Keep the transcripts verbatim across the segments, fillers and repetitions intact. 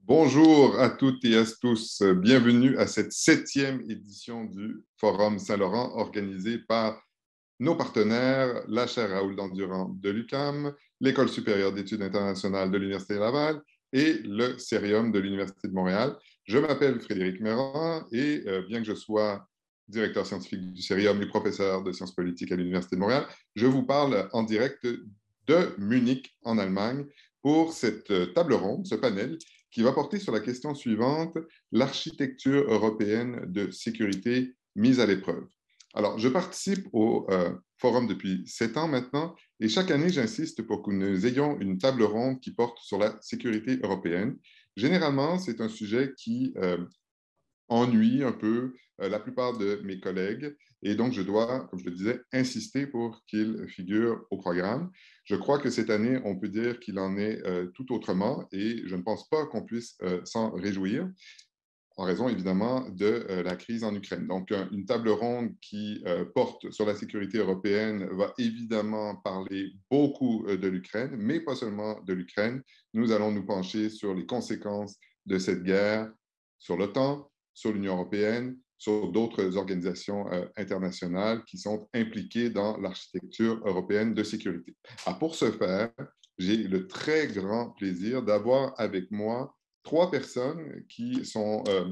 Bonjour à toutes et à tous. Bienvenue à cette septième édition du Forum Saint-Laurent organisé par nos partenaires, la chaire Raoul Dandurand de l'U Q A M, l'École supérieure d'études internationales de l'Université Laval et le Cérium de l'Université de Montréal. Je m'appelle Frédéric Méran et euh, bien que je sois directeur scientifique du Cérium et professeur de sciences politiques à l'Université de Montréal, je vous parle en direct de Munich, en Allemagne, pour cette table ronde, ce panel, qui va porter sur la question suivante, l'architecture européenne de sécurité mise à l'épreuve. Alors, je participe au euh, forum depuis sept ans maintenant et chaque année, j'insiste pour que nous ayons une table ronde qui porte sur la sécurité européenne. Généralement, c'est un sujet qui euh, ennuie un peu euh, la plupart de mes collègues et donc je dois, comme je le disais, insister pour qu'il figure au programme. Je crois que cette année, on peut dire qu'il en est euh, tout autrement et je ne pense pas qu'on puisse euh, s'en réjouir en raison évidemment de euh, la crise en Ukraine. Donc, un, une table ronde qui euh, porte sur la sécurité européenne va évidemment parler beaucoup euh, de l'Ukraine, mais pas seulement de l'Ukraine. Nous allons nous pencher sur les conséquences de cette guerre sur l'OTAN, sur l'Union européenne, sur d'autres organisations euh, internationales qui sont impliquées dans l'architecture européenne de sécurité. Alors, pour ce faire, j'ai le très grand plaisir d'avoir avec moi trois personnes qui sont euh,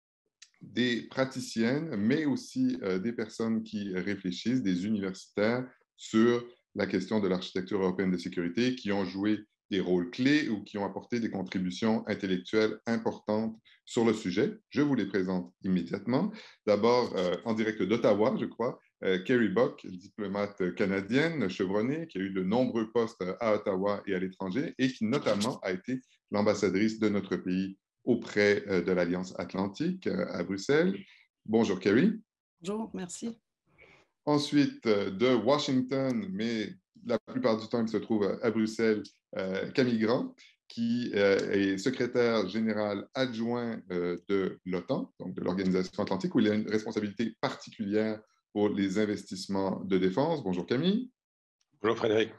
des praticiennes, mais aussi euh, des personnes qui réfléchissent, des universitaires, sur la question de l'architecture européenne de sécurité, qui ont joué des rôles clés ou qui ont apporté des contributions intellectuelles importantes sur le sujet. Je vous les présente immédiatement. D'abord, euh, en direct d'Ottawa, je crois, euh, Kerry Bock, diplomate canadienne chevronnée, qui a eu de nombreux postes à Ottawa et à l'étranger et qui notamment a été l'ambassadrice de notre pays auprès de l'Alliance Atlantique à Bruxelles. Bonjour, Kerry. Bonjour, merci. Ensuite, de Washington, mais la plupart du temps, il se trouve à Bruxelles, euh, Camille Grand, qui euh, est secrétaire général adjoint euh, de l'OTAN, donc de l'Organisation Atlantique, où il a une responsabilité particulière pour les investissements de défense. Bonjour, Camille. Bonjour, Frédéric.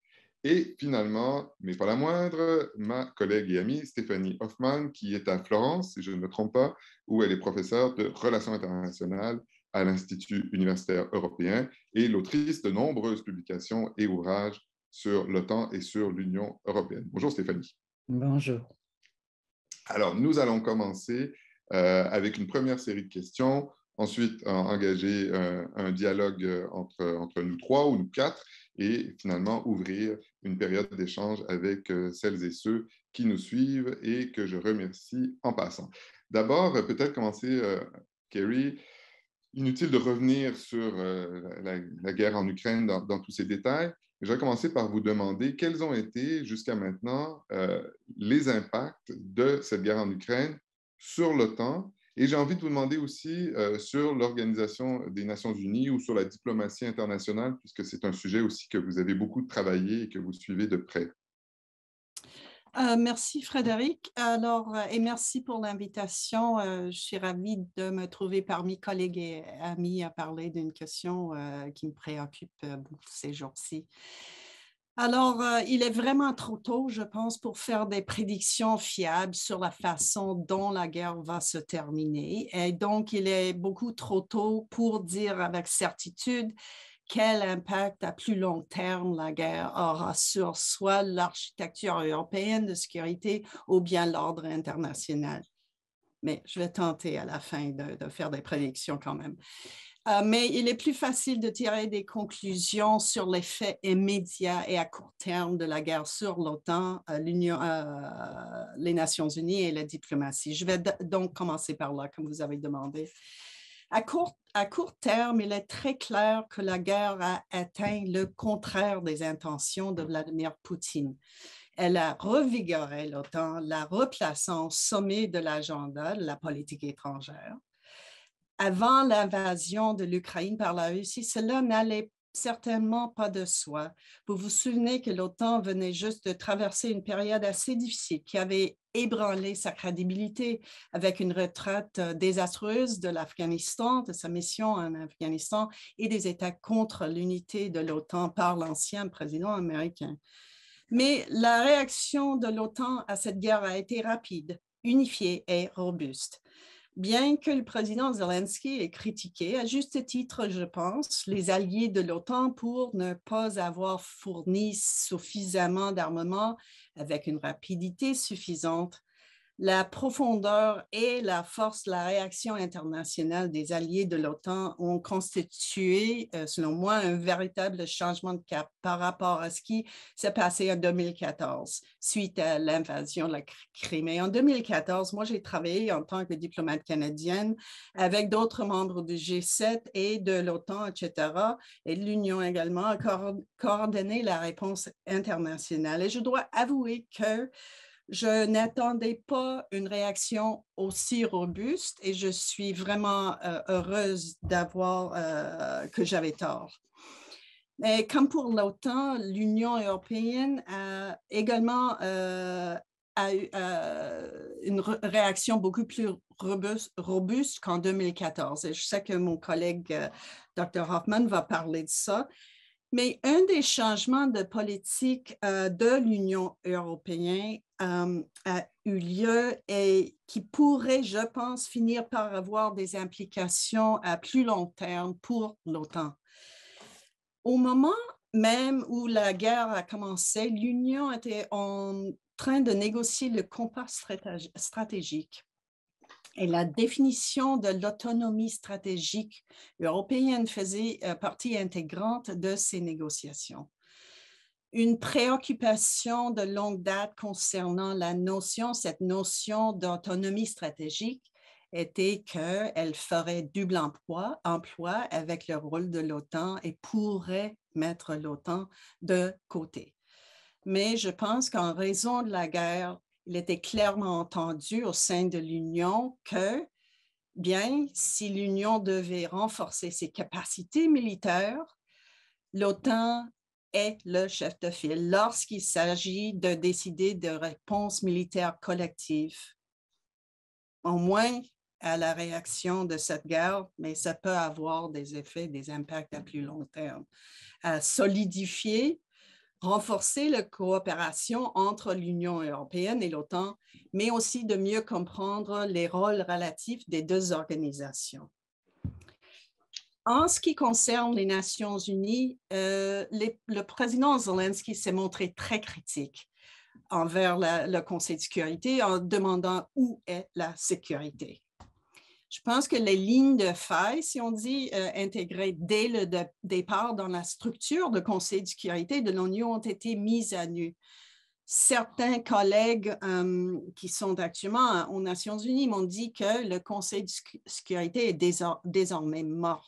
Et finalement, mais pas la moindre, ma collègue et amie Stéphanie Hoffman, qui est à Florence, si je ne me trompe pas, où elle est professeure de relations internationales à l'Institut universitaire européen et l'autrice de nombreuses publications et ouvrages sur l'OTAN et sur l'Union européenne. Bonjour Stéphanie. Bonjour. Alors, nous allons commencer euh, avec une première série de questions, ensuite engager euh, un dialogue entre, entre nous trois ou nous quatre, et finalement ouvrir une période d'échange avec euh, celles et ceux qui nous suivent et que je remercie en passant. D'abord, peut-être commencer, euh, Kerry, inutile de revenir sur euh, la, la guerre en Ukraine dans, dans tous ces détails. Je vais commencer par vous demander quels ont été jusqu'à maintenant euh, les impacts de cette guerre en Ukraine sur l'OTAN. Et j'ai envie de vous demander aussi euh, sur l'Organisation des Nations Unies ou sur la diplomatie internationale, puisque c'est un sujet aussi que vous avez beaucoup travaillé et que vous suivez de près. Euh, merci Frédéric. Alors, euh, et merci pour l'invitation. Euh, je suis ravie de me trouver parmi collègues et amis à parler d'une question euh, qui me préoccupe euh, beaucoup ces jours-ci. Alors, euh, il est vraiment trop tôt, je pense, pour faire des prédictions fiables sur la façon dont la guerre va se terminer. Et donc, il est beaucoup trop tôt pour dire avec certitude quel impact à plus long terme la guerre aura sur soit l'architecture européenne de sécurité ou bien l'ordre international. Mais je vais tenter à la fin de, de faire des prédictions quand même. Euh, mais il est plus facile de tirer des conclusions sur l'effet immédiat et à court terme de la guerre sur l'OTAN, euh, l'Union, euh, les Nations Unies et la diplomatie. Je vais donc commencer par là, comme vous avez demandé. À court, à court terme, il est très clair que la guerre a atteint le contraire des intentions de Vladimir Poutine. Elle a revigoré l'OTAN, la replaçant au sommet de l'agenda de la politique étrangère. Avant l'invasion de l'Ukraine par la Russie, cela n'allait certainement pas de soi. Vous vous souvenez que l'OTAN venait juste de traverser une période assez difficile qui avait ébranlé sa crédibilité avec une retraite désastreuse de l'Afghanistan, de sa mission en Afghanistan et des attaques contre l'unité de l'OTAN par l'ancien président américain. Mais la réaction de l'OTAN à cette guerre a été rapide unifiée et robuste. Bien que le président Zelensky ait critiqué, à juste titre, je pense, les alliés de l'OTAN pour ne pas avoir fourni suffisamment d'armement avec une rapidité suffisante, la profondeur et la force de la réaction internationale des alliés de l'OTAN ont constitué, euh, selon moi, un véritable changement de cap par rapport à ce qui s'est passé en deux mille quatorze, suite à l'invasion de la Crimée. En deux mille quatorze, moi, j'ai travaillé en tant que diplomate canadienne avec d'autres membres du G sept et de l'OTAN, et cetera, et de l'Union également, à coordonner la réponse internationale. Et je dois avouer que je n'attendais pas une réaction aussi robuste et je suis vraiment euh, heureuse d'avoir euh, que j'avais tort. Mais comme pour l'OTAN, l'Union européenne a également euh, a eu euh, une réaction beaucoup plus robuste, robuste qu'en deux mille quatorze. Et je sais que mon collègue euh, docteur Hoffman va parler de ça. Mais un des changements de politique euh, de l'Union européenne euh, a eu lieu et qui pourrait, je pense, finir par avoir des implications à plus long terme pour l'OTAN. Au moment même où la guerre a commencé, l'Union était en train de négocier le compas stratégique. Et la définition de l'autonomie stratégique européenne faisait partie intégrante de ces négociations. Une préoccupation de longue date concernant la notion, cette notion d'autonomie stratégique, était qu'elle ferait double emploi, emploi avec le rôle de l'OTAN et pourrait mettre l'OTAN de côté. Mais je pense qu'en raison de la guerre, il était clairement entendu au sein de l'Union que, bien, si l'Union devait renforcer ses capacités militaires, l'OTAN est le chef de file lorsqu'il s'agit de décider de réponses militaires collectives. Au moins à la réaction de cette guerre, mais ça peut avoir des effets, des impacts à plus long terme. À solidifier, renforcer la coopération entre l'Union européenne et l'OTAN, mais aussi de mieux comprendre les rôles relatifs des deux organisations. En ce qui concerne les Nations unies, euh, les, le président Zelensky s'est montré très critique envers la, le Conseil de sécurité en demandant où est la sécurité. Je pense que les lignes de faille, si on dit, euh, intégrées dès le de départ dans la structure du Conseil de sécurité de l'ONU ont été mises à nu. Certains collègues euh, qui sont actuellement aux Nations unies m'ont dit que le Conseil de sécurité est désor désormais mort.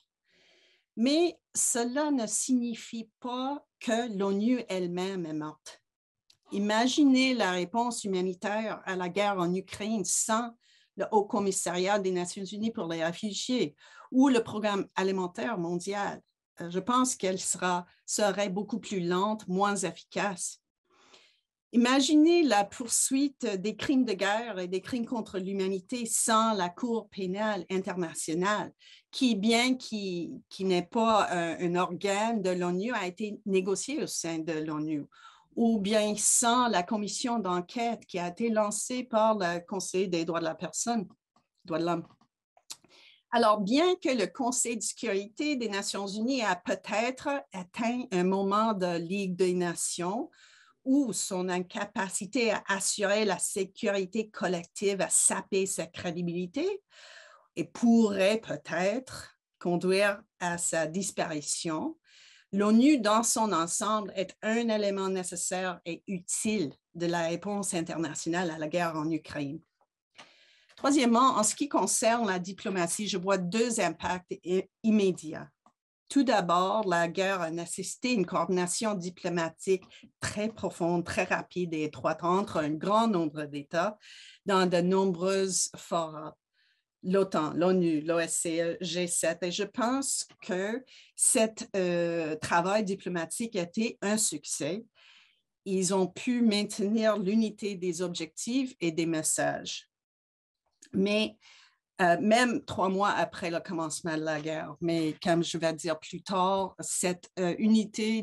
Mais cela ne signifie pas que l'ONU elle-même est morte. Imaginez la réponse humanitaire à la guerre en Ukraine sans le Haut Commissariat des Nations unies pour les réfugiés ou le Programme alimentaire mondial. Je pense qu'elle sera, serait beaucoup plus lente, moins efficace. Imaginez la poursuite des crimes de guerre et des crimes contre l'humanité sans la Cour pénale internationale, qui, bien qu'il qui n'est pas un, un organe de l'ONU, a été négocié au sein de l'ONU, ou bien sans la commission d'enquête qui a été lancée par le Conseil des droits de la personne, droits de l'homme. Alors, bien que le Conseil de sécurité des Nations unies a peut-être atteint un moment de Ligue des Nations où son incapacité à assurer la sécurité collective a sapé sa crédibilité et pourrait peut-être conduire à sa disparition, l'ONU, dans son ensemble, est un élément nécessaire et utile de la réponse internationale à la guerre en Ukraine. Troisièmement, en ce qui concerne la diplomatie, je vois deux impacts immédiats. Tout d'abord, la guerre a nécessité une coordination diplomatique très profonde, très rapide et étroite entre un grand nombre d'États dans de nombreuses forums. L'OTAN, l'ONU, l'O S C E, G sept. Et je pense que ce euh, travail diplomatique a été un succès. Ils ont pu maintenir l'unité des objectifs et des messages. Mais euh, même trois mois après le commencement de la guerre, mais comme je vais dire plus tard, cette euh, unité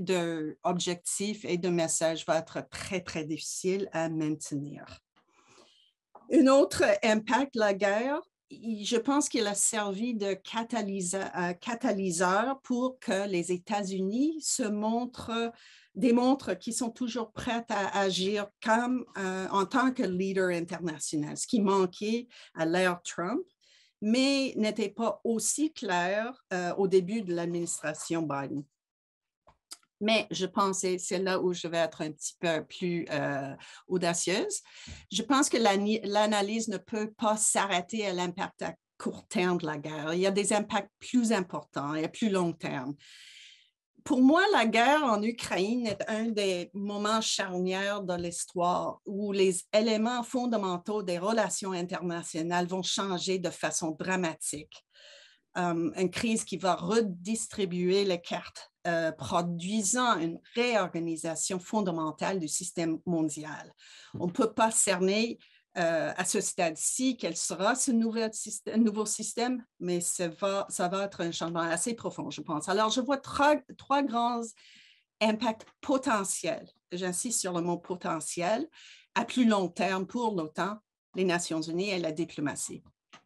d'objectifs et de messages va être très, très difficile à maintenir. Un autre impact, la guerre, je pense qu'il a servi de catalyseur, euh, catalyseur pour que les États-Unis se montrent, démontrent qu'ils sont toujours prêts à agir comme, euh, en tant que leader international, ce qui manquait à l'ère Trump, mais n'était pas aussi clair euh, au début de l'administration Biden. Mais je pense, et c'est là où je vais être un petit peu plus euh, audacieuse, je pense que l'analyse ne peut pas s'arrêter à l'impact à court terme de la guerre. Il y a des impacts plus importants et à plus long terme. Pour moi, la guerre en Ukraine est un des moments charnières de l'histoire où les éléments fondamentaux des relations internationales vont changer de façon dramatique. Um, une crise qui va redistribuer les cartes, euh, produisant une réorganisation fondamentale du système mondial. On ne peut pas cerner euh, à ce stade-ci quel sera ce nouvel système, nouveau système, mais ça va, ça va être un changement assez profond, je pense. Alors, je vois trois, trois grands impacts potentiels, j'insiste sur le mot potentiel, à plus long terme pour l'OTAN, les Nations unies et la diplomatie.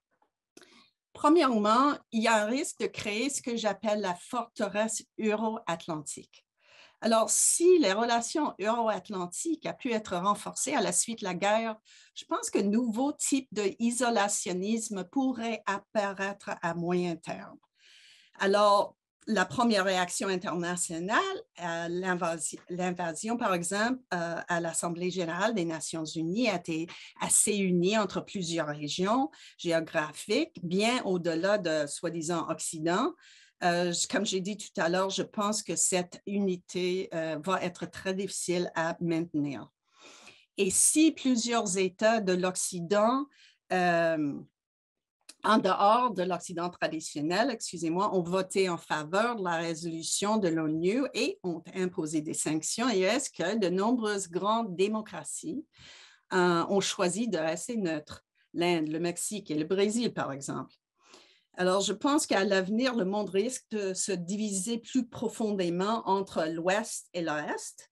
Premièrement, il y a un risque de créer ce que j'appelle la forteresse euro-atlantique. Alors, si les relations euro-atlantiques ont pu être renforcées à la suite de la guerre, je pense que nouveaux types d'isolationnisme pourraient apparaître à moyen terme. Alors, la première réaction internationale à l'invasion, par exemple, euh, à l'Assemblée générale des Nations unies a été assez unie entre plusieurs régions géographiques, bien au-delà de soi-disant Occident. Euh, comme j'ai dit tout à l'heure, je pense que cette unité euh, va être très difficile à maintenir. Et si plusieurs États de l'Occident euh, en dehors de l'Occident traditionnel, excusez-moi, ont voté en faveur de la résolution de l'ONU et ont imposé des sanctions. Et est-ce que de nombreuses grandes démocraties euh, ont choisi de rester neutres? L'Inde, le Mexique et le Brésil, par exemple. Alors, je pense qu'à l'avenir, le monde risque de se diviser plus profondément entre l'Ouest et l'Est.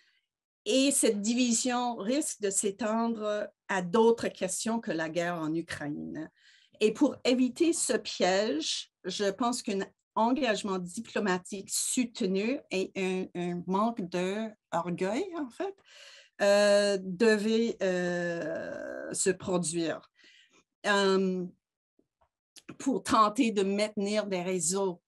Et cette division risque de s'étendre à d'autres questions que la guerre en Ukraine. Et pour éviter ce piège, je pense qu'un engagement diplomatique soutenu et un, un manque d'orgueil, en fait, euh, devait euh, se produire euh, pour tenter de maintenir des réseaux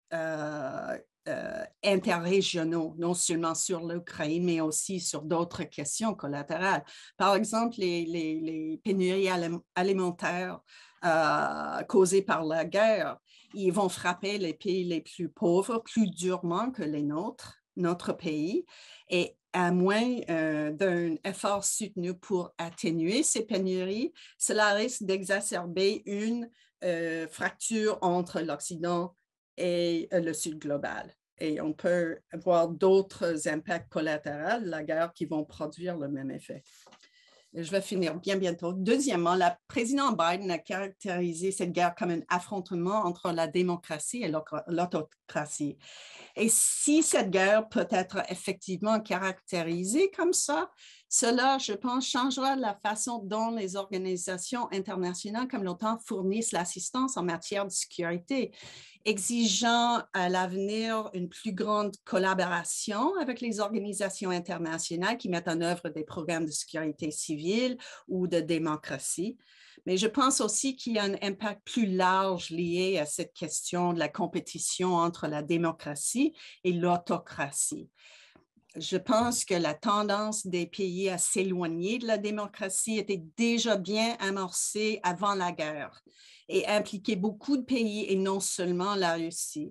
euh, euh, interrégionaux, non seulement sur l'Ukraine, mais aussi sur d'autres questions collatérales. Par exemple, les, les, les pénuries alimentaires euh, causées par la guerre, ils vont frapper les pays les plus pauvres plus durement que les nôtres, notre pays, et à moins euh, d'un effort soutenu pour atténuer ces pénuries, cela risque d'exacerber une euh, fracture entre l'Occident et le Sud global. Et on peut avoir d'autres impacts collatéraux de la guerre qui vont produire le même effet. Je vais finir bien bientôt. Deuxièmement, le président Biden a caractérisé cette guerre comme un affrontement entre la démocratie et l'autocratie. Et si cette guerre peut être effectivement caractérisée comme ça, cela, je pense, changera la façon dont les organisations internationales comme l'OTAN fournissent l'assistance en matière de sécurité, exigeant à l'avenir une plus grande collaboration avec les organisations internationales qui mettent en œuvre des programmes de sécurité civile ou de démocratie. Mais je pense aussi qu'il y a un impact plus large lié à cette question de la compétition entre la démocratie et l'autocratie. Je pense que la tendance des pays à s'éloigner de la démocratie était déjà bien amorcée avant la guerre et impliquait beaucoup de pays et non seulement la Russie.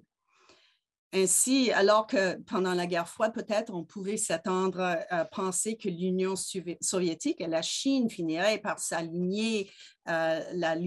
Ainsi, alors que pendant la guerre froide, peut-être on pouvait s'attendre à penser que l'Union soviétique et la Chine finiraient par s'aligner à la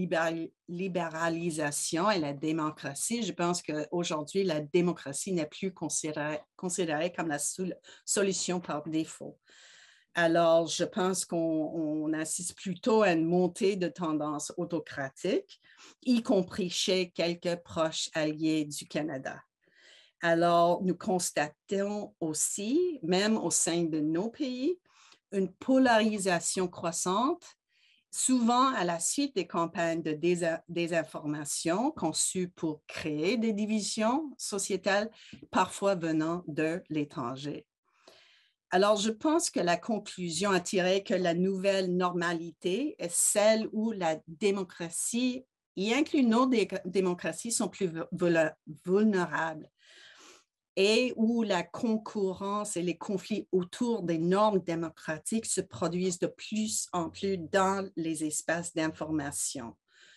libéralisation et la démocratie. Je pense qu'aujourd'hui, la démocratie n'est plus considérée, considérée comme la solution par défaut. Alors, je pense qu'on assiste plutôt à une montée de tendances autocratiques, y compris chez quelques proches alliés du Canada. Alors, nous constatons aussi, même au sein de nos pays, une polarisation croissante souvent à la suite des campagnes de désinformation conçues pour créer des divisions sociétales, parfois venant de l'étranger. Alors, je pense que la conclusion à tirer est que la nouvelle normalité est celle où la démocratie, y inclus nos dé démocraties, sont plus vulnérables et où la concurrence et les conflits autour des normes démocratiques se produisent de plus en plus dans les espaces d'information.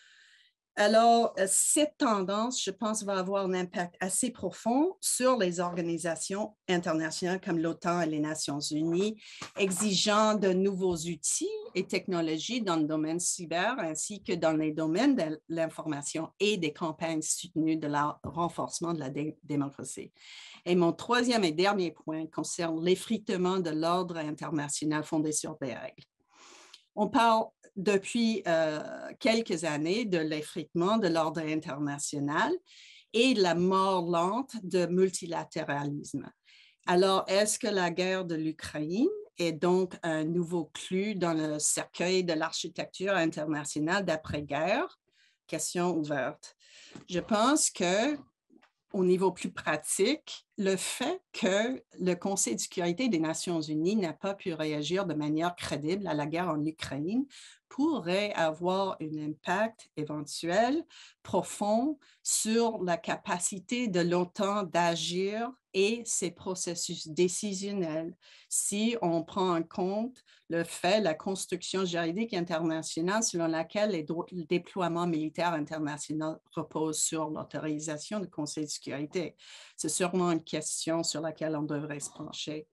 Alors, cette tendance, je pense, va avoir un impact assez profond sur les organisations internationales comme l'OTAN et les Nations unies, exigeant de nouveaux outils et technologies dans le domaine cyber, ainsi que dans les domaines de l'information et des campagnes soutenues de la renforcement de la dé démocratie. Et mon troisième et dernier point concerne l'effritement de l'ordre international fondé sur des règles. On parle depuis euh, quelques années de l'effritement de l'ordre international et de la mort lente du multilatéralisme. Alors, est-ce que la guerre de l'Ukraine est donc un nouveau clou dans le cercueil de l'architecture internationale d'après-guerre? Question ouverte. Je pense que au niveau plus pratique, le fait que le Conseil de sécurité des Nations unies n'a pas pu réagir de manière crédible à la guerre en Ukraine pourrait avoir un impact éventuel profond sur la capacité de l'OTAN d'agir et ses processus décisionnels si on prend en compte le fait, la construction juridique internationale selon laquelle les le déploiement militaire international repose sur l'autorisation du Conseil de sécurité. C'est sûrement une question sur laquelle on devrait se pencher.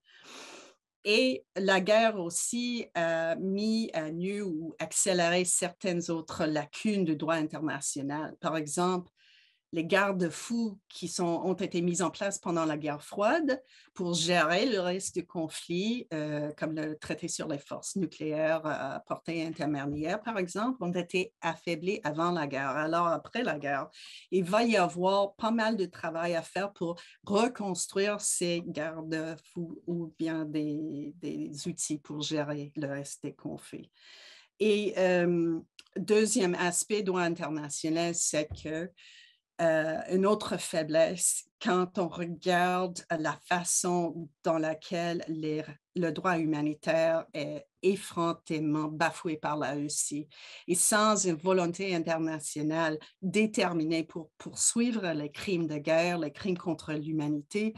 Et la guerre aussi a mis à nu ou accéléré certaines autres lacunes du droit international. Par exemple, les garde-fous qui sont, ont été mis en place pendant la guerre froide pour gérer le risque du conflit, euh, comme le traité sur les forces nucléaires à portée intermédiaire, par exemple, ont été affaiblis avant la guerre. Alors, après la guerre, il va y avoir pas mal de travail à faire pour reconstruire ces garde-fous ou bien des, des outils pour gérer le reste des conflits. Et euh, deuxième aspect droit international, c'est que Euh, une autre faiblesse quand on regarde la façon dans laquelle les, le droit humanitaire est effrontément bafoué par la Russie. Et sans une volonté internationale déterminée pour poursuivre les crimes de guerre, les crimes contre l'humanité,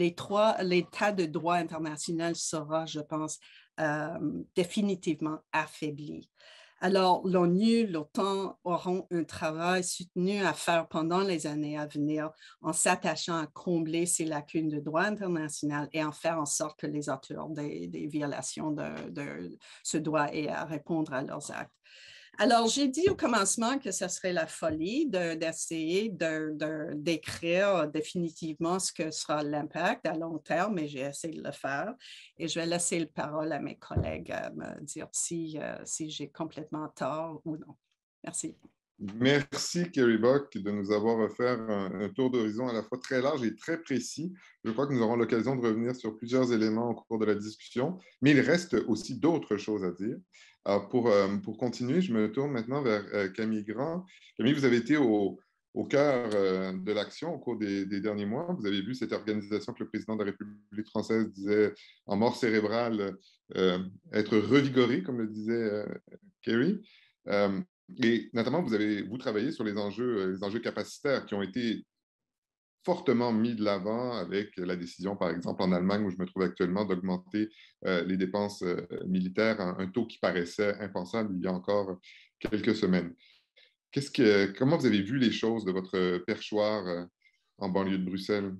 l'état de droit international sera, je pense, euh, définitivement affaibli. Alors, l'ONU, l'OTAN auront un travail soutenu à faire pendant les années à venir en s'attachant à combler ces lacunes de droit international et en faire en sorte que les auteurs des, des violations de, de ce droit aient à répondre à leurs actes. Alors, j'ai dit au commencement que ce serait la folie d'essayer de, de, d'écrire définitivement ce que sera l'impact à long terme, mais j'ai essayé de le faire. Et je vais laisser la parole à mes collègues à me dire si, euh, si j'ai complètement tort ou non. Merci. Merci, Kerry Bock, de nous avoir offert un, un tour d'horizon à la fois très large et très précis. Je crois que nous aurons l'occasion de revenir sur plusieurs éléments au cours de la discussion, mais il reste aussi d'autres choses à dire. Alors pour, euh, pour continuer, je me tourne maintenant vers euh, Camille Grand. Camille, vous avez été au, au cœur euh, de l'action au cours des, des derniers mois. Vous avez vu cette organisation que le président de la République française disait en mort cérébrale, euh, être revigorée, comme le disait euh, Kerry. Euh, Et notamment, vous avez vous travaillé sur les enjeux, les enjeux capacitaires qui ont été fortement mis de l'avant avec la décision, par exemple, en Allemagne, où je me trouve actuellement, d'augmenter euh, les dépenses euh, militaires à un taux qui paraissait impensable il y a encore quelques semaines. Qu'est-ce que, comment vous avez vu les choses de votre perchoir euh, en banlieue de Bruxelles?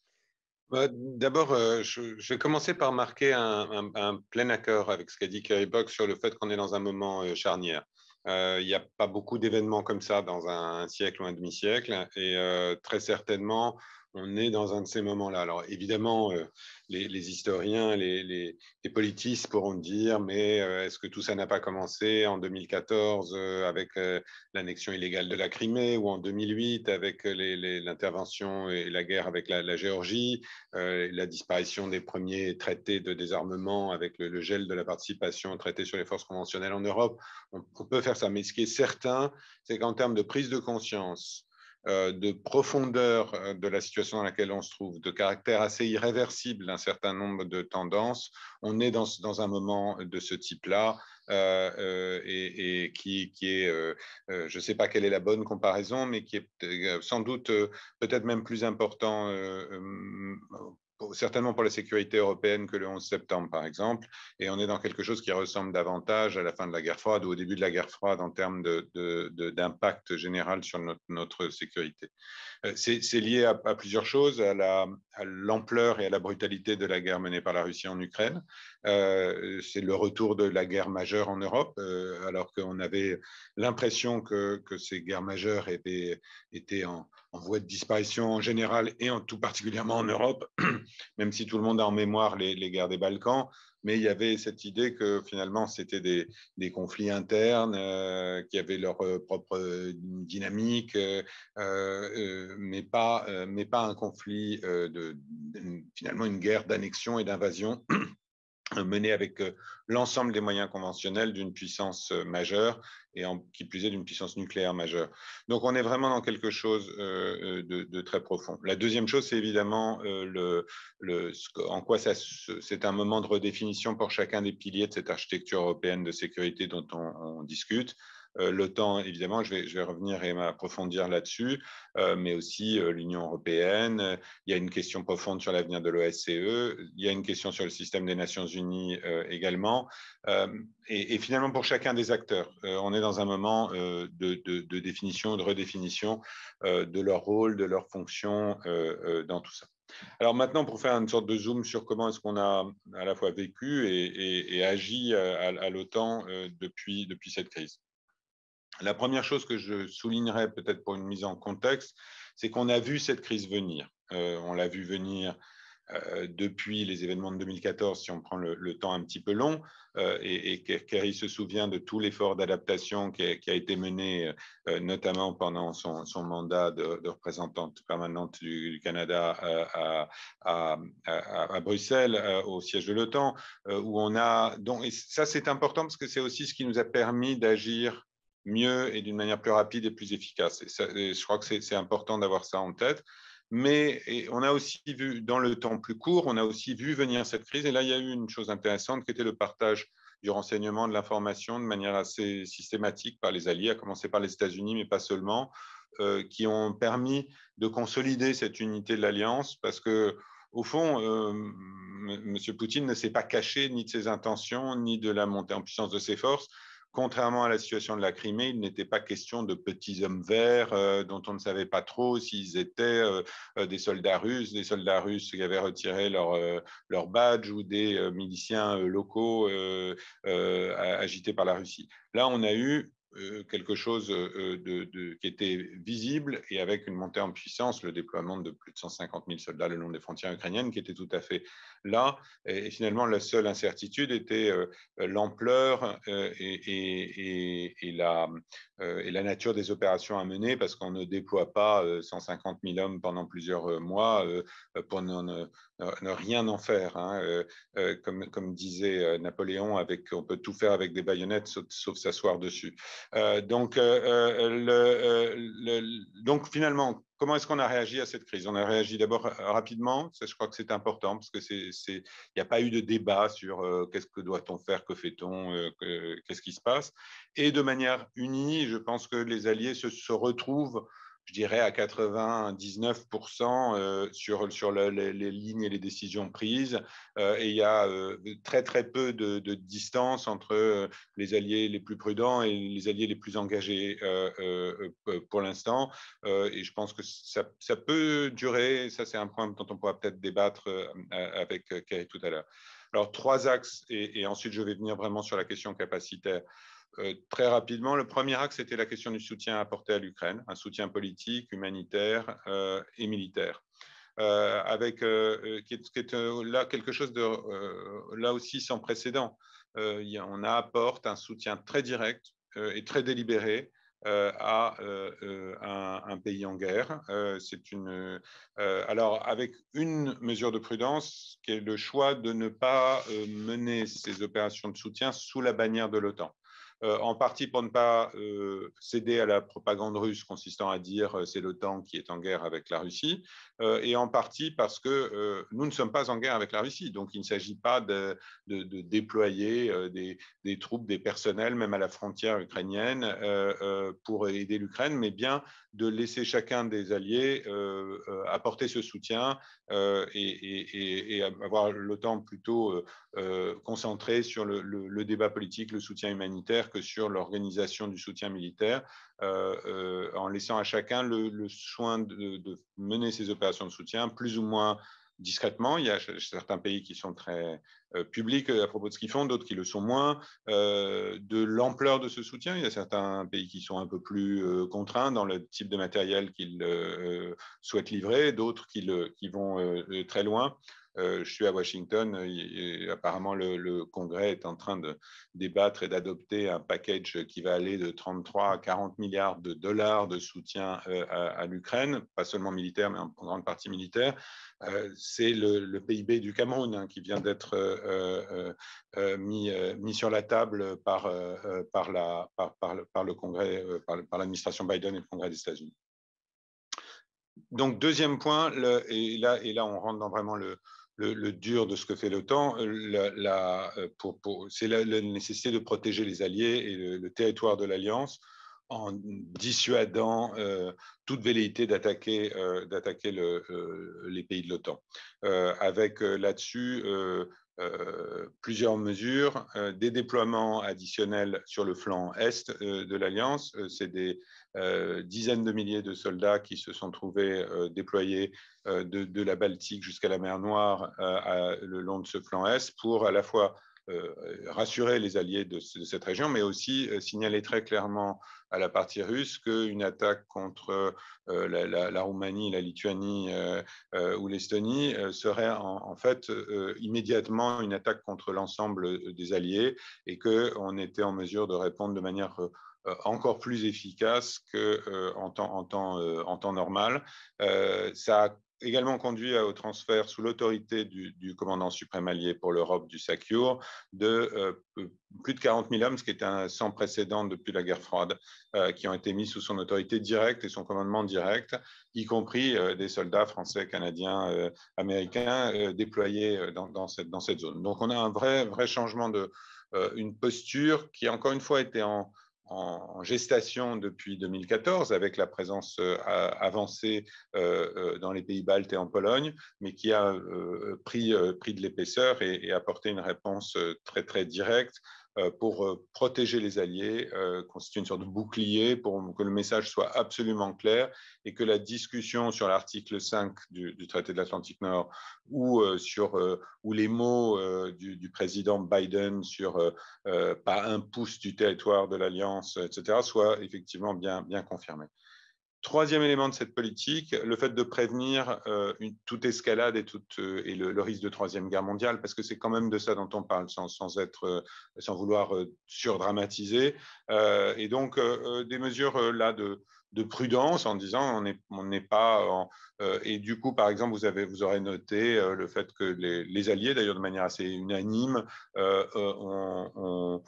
D'abord, euh, je, je vais commencer par marquer un, un, un plein accord avec ce qu'a dit Kerry Bock sur le fait qu'on est dans un moment euh, charnière. Euh, il n'y a pas beaucoup d'événements comme ça dans un, un siècle ou un demi-siècle et euh, très certainement, on est dans un de ces moments-là. Alors évidemment, euh, les, les historiens, les, les, les politistes pourront dire, mais euh, est-ce que tout ça n'a pas commencé en deux mille quatorze euh, avec euh, l'annexion illégale de la Crimée, ou en deux mille huit avec l'intervention et la guerre avec la, la Géorgie, euh, la disparition des premiers traités de désarmement avec le, le gel de la participation au traité sur les forces conventionnelles en Europe. On, on peut faire ça, mais ce qui est certain, c'est qu'en termes de prise de conscience, de profondeur de la situation dans laquelle on se trouve, de caractère assez irréversible d'un certain nombre de tendances, on est dans, dans un moment de ce type-là euh, euh, et, et qui, qui est, euh, euh, je ne sais pas quelle est la bonne comparaison, mais qui est euh, sans doute euh, peut-être même plus important euh, euh, certainement pour la sécurité européenne que le onze septembre, par exemple, et on est dans quelque chose qui ressemble davantage à la fin de la guerre froide ou au début de la guerre froide en termes d'impact de, de, général sur notre, notre sécurité. C'est lié à, à plusieurs choses, à l'ampleur et à la brutalité de la guerre menée par la Russie en Ukraine. Euh, c'est le retour de la guerre majeure en Europe, euh, alors qu'on avait l'impression que, que ces guerres majeures étaient, étaient en, en voie de disparition en général et en tout particulièrement en Europe, même si tout le monde a en mémoire les, les guerres des Balkans. Mais il y avait cette idée que finalement, c'était des, des conflits internes euh, qui avaient leur euh, propre dynamique, euh, euh, mais, pas, euh, mais pas un conflit, euh, de, de, finalement une guerre d'annexion et d'invasion menée avec euh, l'ensemble des moyens conventionnels d'une puissance euh, majeure et en, qui plus est d'une puissance nucléaire majeure. Donc on est vraiment dans quelque chose euh, de, de très profond. La deuxième chose, c'est évidemment euh, le, le, en quoi c'est un moment de redéfinition pour chacun des piliers de cette architecture européenne de sécurité dont on, on discute. Euh, L'OTAN, évidemment, je vais, je vais revenir et m'approfondir là-dessus, euh, mais aussi euh, l'Union européenne. Il y a une question profonde sur l'avenir de l'O S C E. Il y a une question sur le système des Nations unies euh, également. Euh, et, et finalement, pour chacun des acteurs, euh, on est dans un moment euh, de, de, de définition, de redéfinition euh, de leur rôle, de leur fonction euh, euh, dans tout ça. Alors maintenant, pour faire une sorte de zoom sur comment est-ce qu'on a à la fois vécu et, et, et agi à, à l'OTAN euh, depuis, depuis cette crise. La première chose que je soulignerais peut-être pour une mise en contexte, c'est qu'on a vu cette crise venir. Euh, on l'a vu venir euh, depuis les événements de deux mille quatorze, si on prend le, le temps un petit peu long, euh, et, et Kerry se souvient de tout l'effort d'adaptation qui, qui a été mené, euh, notamment pendant son, son mandat de, de représentante permanente du, du Canada à, à, à, à Bruxelles, au siège de l'OTAN, euh, où on a... Donc, et ça, c'est important parce que c'est aussi ce qui nous a permis d'agir mieux et d'une manière plus rapide et plus efficace. Et, ça, et je crois que c'est important d'avoir ça en tête. Mais on a aussi vu, dans le temps plus court, on a aussi vu venir cette crise. Et là, il y a eu une chose intéressante qui était le partage du renseignement, de l'information de manière assez systématique par les alliés, à commencer par les États-Unis, mais pas seulement, euh, qui ont permis de consolider cette unité de l'Alliance parce que, au fond, euh, M. Poutine ne s'est pas caché ni de ses intentions, ni de la montée en puissance de ses forces. Contrairement à la situation de la Crimée, il n'était pas question de petits hommes verts euh, dont on ne savait pas trop s'ils étaient euh, des soldats russes, des soldats russes qui avaient retiré leur, euh, leur badge ou des euh, miliciens euh, locaux euh, euh, agités par la Russie. Là, on a eu euh, quelque chose euh, de, de, qui était visible et avec une montée en puissance, le déploiement de plus de cent cinquante mille soldats le long des frontières ukrainiennes qui était tout à fait là. Et, et finalement, la seule incertitude était euh, l'ampleur euh, et, et, et, et, la, euh, et la nature des opérations à mener parce qu'on ne déploie pas euh, cent cinquante mille hommes pendant plusieurs euh, mois euh, pour ne, ne, ne rien en faire. Hein. Euh, euh, comme, comme disait Napoléon, avec, on peut tout faire avec des baïonnettes sauf, sauf s'asseoir dessus. Euh, donc, euh, le, le, donc, finalement, comment est-ce qu'on a réagi à cette crise? On a réagi d'abord rapidement, ça, je crois que c'est important, parce qu'il n'y a pas eu de débat sur euh, qu'est-ce que doit-on faire, que fait-on, euh, qu'est-ce qui se passe. Et de manière unie, je pense que les Alliés se, se retrouvent, je dirais, à quatre-vingt-dix-neuf pour cent euh, sur, sur le, les, les lignes et les décisions prises. Euh, et il y a euh, très, très peu de, de distance entre euh, les alliés les plus prudents et les alliés les plus engagés euh, euh, pour l'instant. Euh, et je pense que ça, ça peut durer. Ça, c'est un point dont on pourra peut-être débattre euh, avec Kerry tout à l'heure. Alors, trois axes, et, et ensuite, je vais venir vraiment sur la question capacitaire. Euh, très rapidement, le premier axe, c'était la question du soutien apporté à l'Ukraine, un soutien politique, humanitaire euh, et militaire. euh, avec, euh, qui est, qui est euh, là quelque chose de, euh, là aussi sans précédent. Euh, y a, on apporte un soutien très direct euh, et très délibéré euh, à euh, un, un pays en guerre. Euh, c'est une, euh, alors, avec une mesure de prudence, qui est le choix de ne pas euh, mener ces opérations de soutien sous la bannière de l'OTAN. Euh, en partie pour ne pas euh, céder à la propagande russe consistant à dire euh, c'est l'OTAN qui est en guerre avec la Russie, euh, et en partie parce que euh, nous ne sommes pas en guerre avec la Russie, donc il ne s'agit pas de, de, de déployer euh, des, des troupes, des personnels, même à la frontière ukrainienne, euh, euh, pour aider l'Ukraine, mais bien de laisser chacun des alliés euh, euh, apporter ce soutien euh, et, et, et avoir l'OTAN plutôt euh, euh, concentré sur le, le, le débat politique, le soutien humanitaire, que sur l'organisation du soutien militaire, euh, euh, en laissant à chacun le, le soin de, de mener ces opérations de soutien, plus ou moins discrètement. Il y a certains pays qui sont très euh, publics à propos de ce qu'ils font, d'autres qui le sont moins. Euh, de l'ampleur de ce soutien, il y a certains pays qui sont un peu plus euh, contraints dans le type de matériel qu'ils euh, souhaitent livrer, d'autres qui, le, qui vont euh, très loin. Euh, je suis à Washington, et, et apparemment le, le Congrès est en train de débattre et d'adopter un package qui va aller de trente-trois à quarante milliards de dollars de soutien euh, à, à l'Ukraine, pas seulement militaire, mais en, en grande partie militaire. Euh, c'est le, le P I B du Cameroun hein, qui vient d'être euh, euh, euh, mis, euh, mis sur la table par, euh, par, la, par, par, le, par le Congrès, euh, par, par l'administration Biden et le Congrès des États-Unis. Donc, deuxième point, le, et, là, et là, on rentre dans vraiment le, le, le dur de ce que fait l'OTAN, la, la, pour, pour, c'est la, la nécessité de protéger les alliés et le, le territoire de l'Alliance en dissuadant euh, toute velléité d'attaquer euh, d'attaquer le, euh, les pays de l'OTAN. Euh, avec euh, là-dessus euh, euh, plusieurs mesures, euh, des déploiements additionnels sur le flanc est euh, de l'Alliance. Euh, c'est des euh, dizaines de milliers de soldats qui se sont trouvés euh, déployés euh, de, de la Baltique jusqu'à la mer Noire euh, à, le long de ce flanc est pour à la fois Euh, rassurer les alliés de, de cette région, mais aussi euh, signaler très clairement à la partie russe qu'une attaque contre euh, la, la, la Roumanie, la Lituanie euh, euh, ou l'Estonie euh, serait en, en fait euh, immédiatement une attaque contre l'ensemble des alliés et qu'on était en mesure de répondre de manière euh, encore plus efficace qu'en euh, temps, en temps, euh, en temps normal. Euh, ça a également conduit au transfert sous l'autorité du, du commandant suprême allié pour l'Europe du SACEUR de euh, plus de quarante mille hommes, ce qui est un sans précédent depuis la guerre froide, euh, qui ont été mis sous son autorité directe et son commandement direct, y compris euh, des soldats français, canadiens, euh, américains euh, déployés dans, dans, cette, dans cette zone. Donc on a un vrai, vrai changement de euh, une posture qui, encore une fois, était en en gestation depuis deux mille quatorze avec la présence euh, avancée euh, dans les pays baltes et en Pologne, mais qui a euh, pris, euh, pris de l'épaisseur et, et apporté une réponse très, très directe euh, pour euh, protéger les alliés, euh, constituer une sorte de bouclier pour que le message soit absolument clair et que la discussion sur l'article cinq du, du traité de l'Atlantique Nord ou, euh, sur, euh, ou les mots euh, du, du président Biden sur euh, euh, pas un pouce du territoire de l'Alliance, et cetera, soit effectivement bien, bien confirmé. Troisième élément de cette politique, le fait de prévenir euh, une, toute escalade et, toute, euh, et le, le risque de troisième guerre mondiale, parce que c'est quand même de ça dont on parle, sans, sans, être, euh, sans vouloir euh, surdramatiser. Euh, et donc, euh, des mesures euh, là de, de prudence en disant on n'est on n'est pas... En, euh, et du coup, par exemple, vous, avez, vous aurez noté euh, le fait que les, les alliés, d'ailleurs de manière assez unanime, euh, euh, ont... ont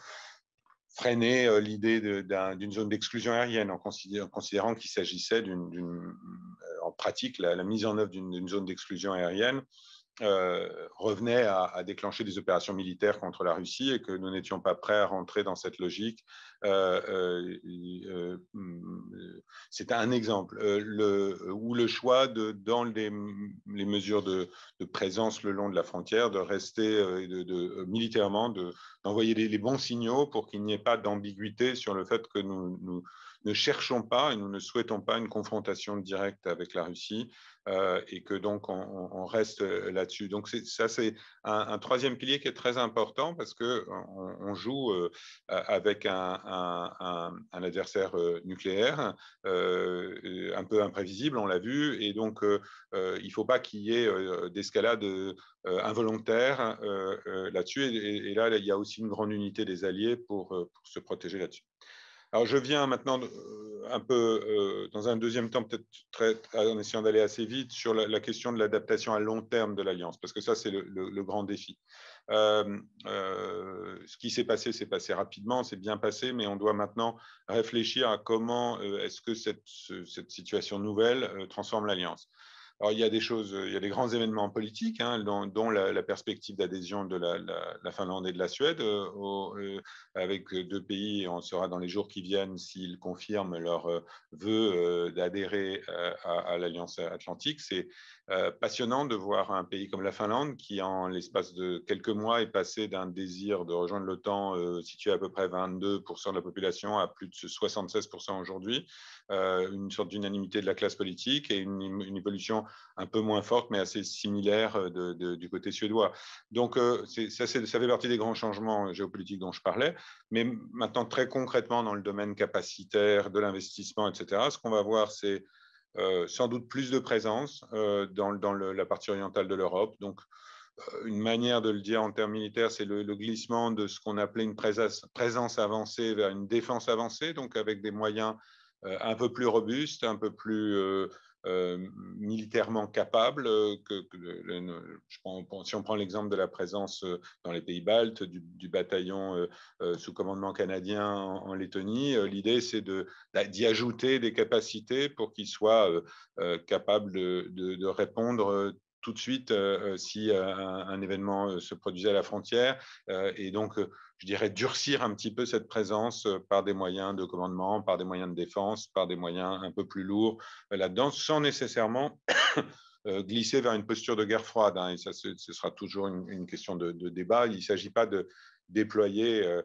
freiner euh, l'idée d'une zone d'exclusion aérienne en, considérant, en considérant qu'il s'agissait d'une, euh, en pratique, la, la mise en œuvre d'une zone d'exclusion aérienne euh, revenait à, à déclencher des opérations militaires contre la Russie et que nous n'étions pas prêts à rentrer dans cette logique. Euh, euh, euh, c'est un exemple. Euh, le, ou le choix, de, dans les, les mesures de, de présence le long de la frontière, de rester euh, de, de, militairement, de, d'envoyer les, les bons signaux pour qu'il n'y ait pas d'ambiguïté sur le fait que nous, nous, ne cherchons pas et nous ne souhaitons pas une confrontation directe avec la Russie euh, et que donc on, on reste là-dessus. Donc ça, c'est un, un troisième pilier qui est très important parce qu'on on joue euh, avec un, un, un, un adversaire nucléaire euh, un peu imprévisible, on l'a vu, et donc euh, euh, il ne faut pas qu'il y ait euh, d'escalade euh, involontaire euh, euh, là-dessus. Et, et là, il y a aussi une grande unité des alliés pour, pour se protéger là-dessus. Alors, je viens maintenant euh, un peu, euh, dans un deuxième temps, peut-être en essayant d'aller assez vite, sur la, la question de l'adaptation à long terme de l'Alliance, parce que ça, c'est le, le, le grand défi. Euh, euh, ce qui s'est passé, s'est passé rapidement, c'est bien passé, mais on doit maintenant réfléchir à comment euh, est-ce que cette, cette situation nouvelle euh, transforme l'Alliance. Alors, il y a des choses, il y a des grands événements politiques, hein, dont, dont la, la perspective d'adhésion de la, la, la Finlande et de la Suède, euh, au, euh, avec deux pays. On sera dans les jours qui viennent s'ils confirment leur euh, vœu euh, d'adhérer euh, à, à l'Alliance Atlantique. C'est euh, passionnant de voir un pays comme la Finlande qui, en l'espace de quelques mois, est passé d'un désir de rejoindre l'OTAN euh, situé à peu près vingt-deux pour cent de la population à plus de soixante-seize pour cent aujourd'hui. Euh, une sorte d'unanimité de la classe politique et une, une évolution un peu moins forte, mais assez similaire de, de, du côté suédois. Donc, euh, ça, ça fait partie des grands changements géopolitiques dont je parlais. Mais maintenant, très concrètement, dans le domaine capacitaire, de l'investissement, et cetera, ce qu'on va voir, c'est euh, sans doute plus de présence euh, dans, dans le, la partie orientale de l'Europe. Donc, euh, une manière de le dire en termes militaires, c'est le, le glissement de ce qu'on appelait une présence, présence avancée vers une défense avancée, donc avec des moyens euh, un peu plus robustes, un peu plus euh, euh, militairement capables. Euh, que, que le, le, je prends, si on prend l'exemple de la présence euh, dans les pays baltes, du, du bataillon euh, euh, sous commandement canadien en, en Lettonie, euh, l'idée c'est d'y ajouter des capacités pour qu'ils soient euh, euh, capables de, de, de répondre euh, tout de suite euh, si euh, un, un événement euh, se produisait à la frontière euh, et donc euh, je dirais durcir un petit peu cette présence euh, par des moyens de commandement, par des moyens de défense, par des moyens un peu plus lourds euh, là-dedans, sans nécessairement euh, glisser vers une posture de guerre froide. Hein, et ça, ce, ce sera toujours une, une question de, de débat. Il ne s'agit pas de déployer euh,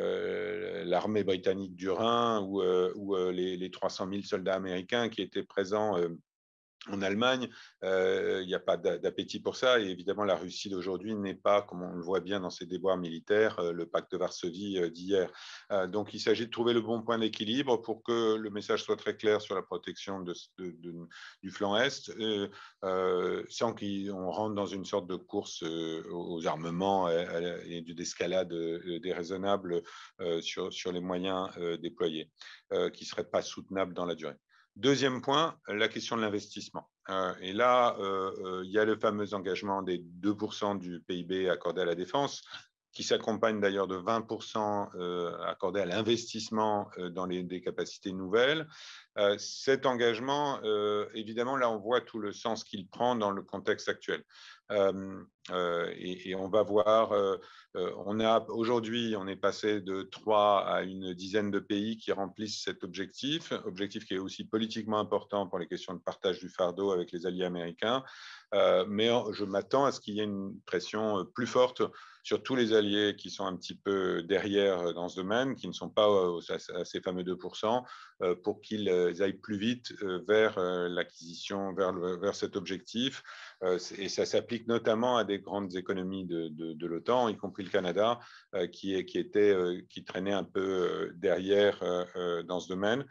euh, l'armée britannique du Rhin ou, euh, ou euh, les, les trois cent mille soldats américains qui étaient présents euh, en Allemagne. Euh, il n'y a pas d'appétit pour ça. Et évidemment, la Russie d'aujourd'hui n'est pas, comme on le voit bien dans ses déboires militaires, euh, le pacte de Varsovie euh, d'hier. Euh, donc, il s'agit de trouver le bon point d'équilibre pour que le message soit très clair sur la protection de, de, de, du flanc Est, euh, euh, sans qu'on rentre dans une sorte de course euh, aux armements et, et d'escalade euh, déraisonnable euh, sur, sur les moyens euh, déployés, euh, qui ne seraient pas soutenables dans la durée. Deuxième point, la question de l'investissement. Euh, et là, euh, euh, il y a le fameux engagement des deux pour cent du P I B accordé à la défense, qui s'accompagne d'ailleurs de vingt pour cent euh, accordés à l'investissement euh, dans les, des capacités nouvelles. Euh, cet engagement, euh, évidemment, là, on voit tout le sens qu'il prend dans le contexte actuel. Euh, euh, et, et on va voir, euh, euh, on a aujourd'hui, on est passé de trois à une dizaine de pays qui remplissent cet objectif, objectif qui est aussi politiquement important pour les questions de partage du fardeau avec les alliés américains. Euh, mais je m'attends à ce qu'il y ait une pression plus forte sur tous les alliés qui sont un petit peu derrière dans ce domaine, qui ne sont pas à ces fameux deux pour cent, pour qu'ils aillent plus vite vers l'acquisition, vers, vers cet objectif. Et ça s'applique notamment à des grandes économies de, de, de l'OTAN, y compris le Canada, qui, qui, était, qui traînait un peu derrière dans ce domaine.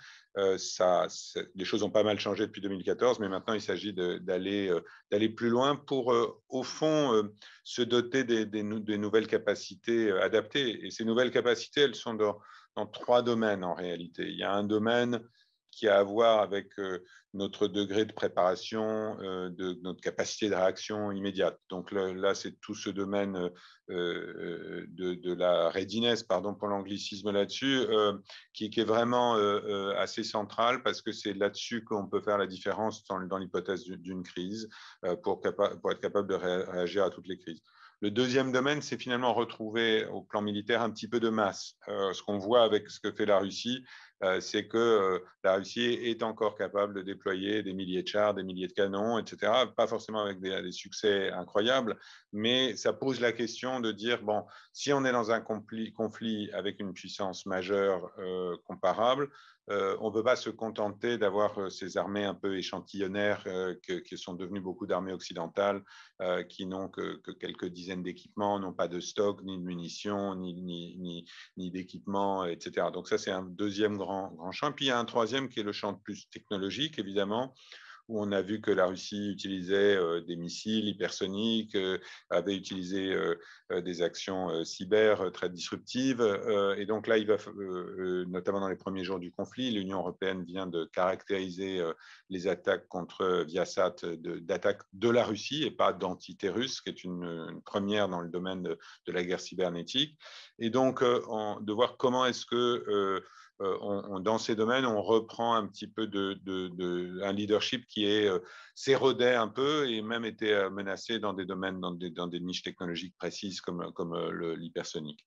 Ça, les choses ont pas mal changé depuis deux mille quatorze, mais maintenant il s'agit d'aller d'aller plus loin pour, au fond, se doter des, des, des nouvelles capacités adaptées. Et ces nouvelles capacités, elles sont dans, dans trois domaines en réalité. Il y a un domaine qui a à voir avec euh, notre degré de préparation, euh, de notre capacité de réaction immédiate. Donc là, là c'est tout ce domaine euh, de, de la readiness, pardon pour l'anglicisme là-dessus, euh, qui, qui est vraiment euh, assez central parce que c'est là-dessus qu'on peut faire la différence dans, dans l'hypothèse d'une crise euh, pour, pour être capable de réagir à toutes les crises. Le deuxième domaine, c'est finalement retrouver au plan militaire un petit peu de masse. Euh, ce qu'on voit avec ce que fait la Russie, euh, c'est que euh, la Russie est encore capable de déployer des milliers de chars, des milliers de canons, et cetera. Pas forcément avec des, des succès incroyables, mais ça pose la question de dire, bon, si on est dans un conflit, conflit avec une puissance majeure euh, comparable, euh, on ne peut pas se contenter d'avoir euh, ces armées un peu échantillonnaires euh, que, qui sont devenues beaucoup d'armées occidentales euh, qui n'ont que, que quelques dizaines d'équipements, n'ont pas de stock, ni de munitions, ni, ni, ni, ni d'équipements, et cetera. Donc ça, c'est un deuxième grand, grand champ. Puis il y a un troisième qui est le champ plus technologique, évidemment, où on a vu que la Russie utilisait euh, des missiles hypersoniques, euh, avait utilisé euh, euh, des actions euh, cyber euh, très disruptives. Euh, et donc là, il va, euh, notamment dans les premiers jours du conflit, l'Union européenne vient de caractériser euh, les attaques contre Viasat d'attaques de, de la Russie et pas d'entités russes, ce qui est une, une première dans le domaine de, de la guerre cybernétique. Et donc, euh, en, de voir comment est-ce que euh, Euh, on, on, dans ces domaines, on reprend un petit peu de, de, de un leadership qui est euh, s'érodait un peu et même était euh, menacé dans des domaines, dans des, dans des niches technologiques précises comme, comme euh, l'hypersonique.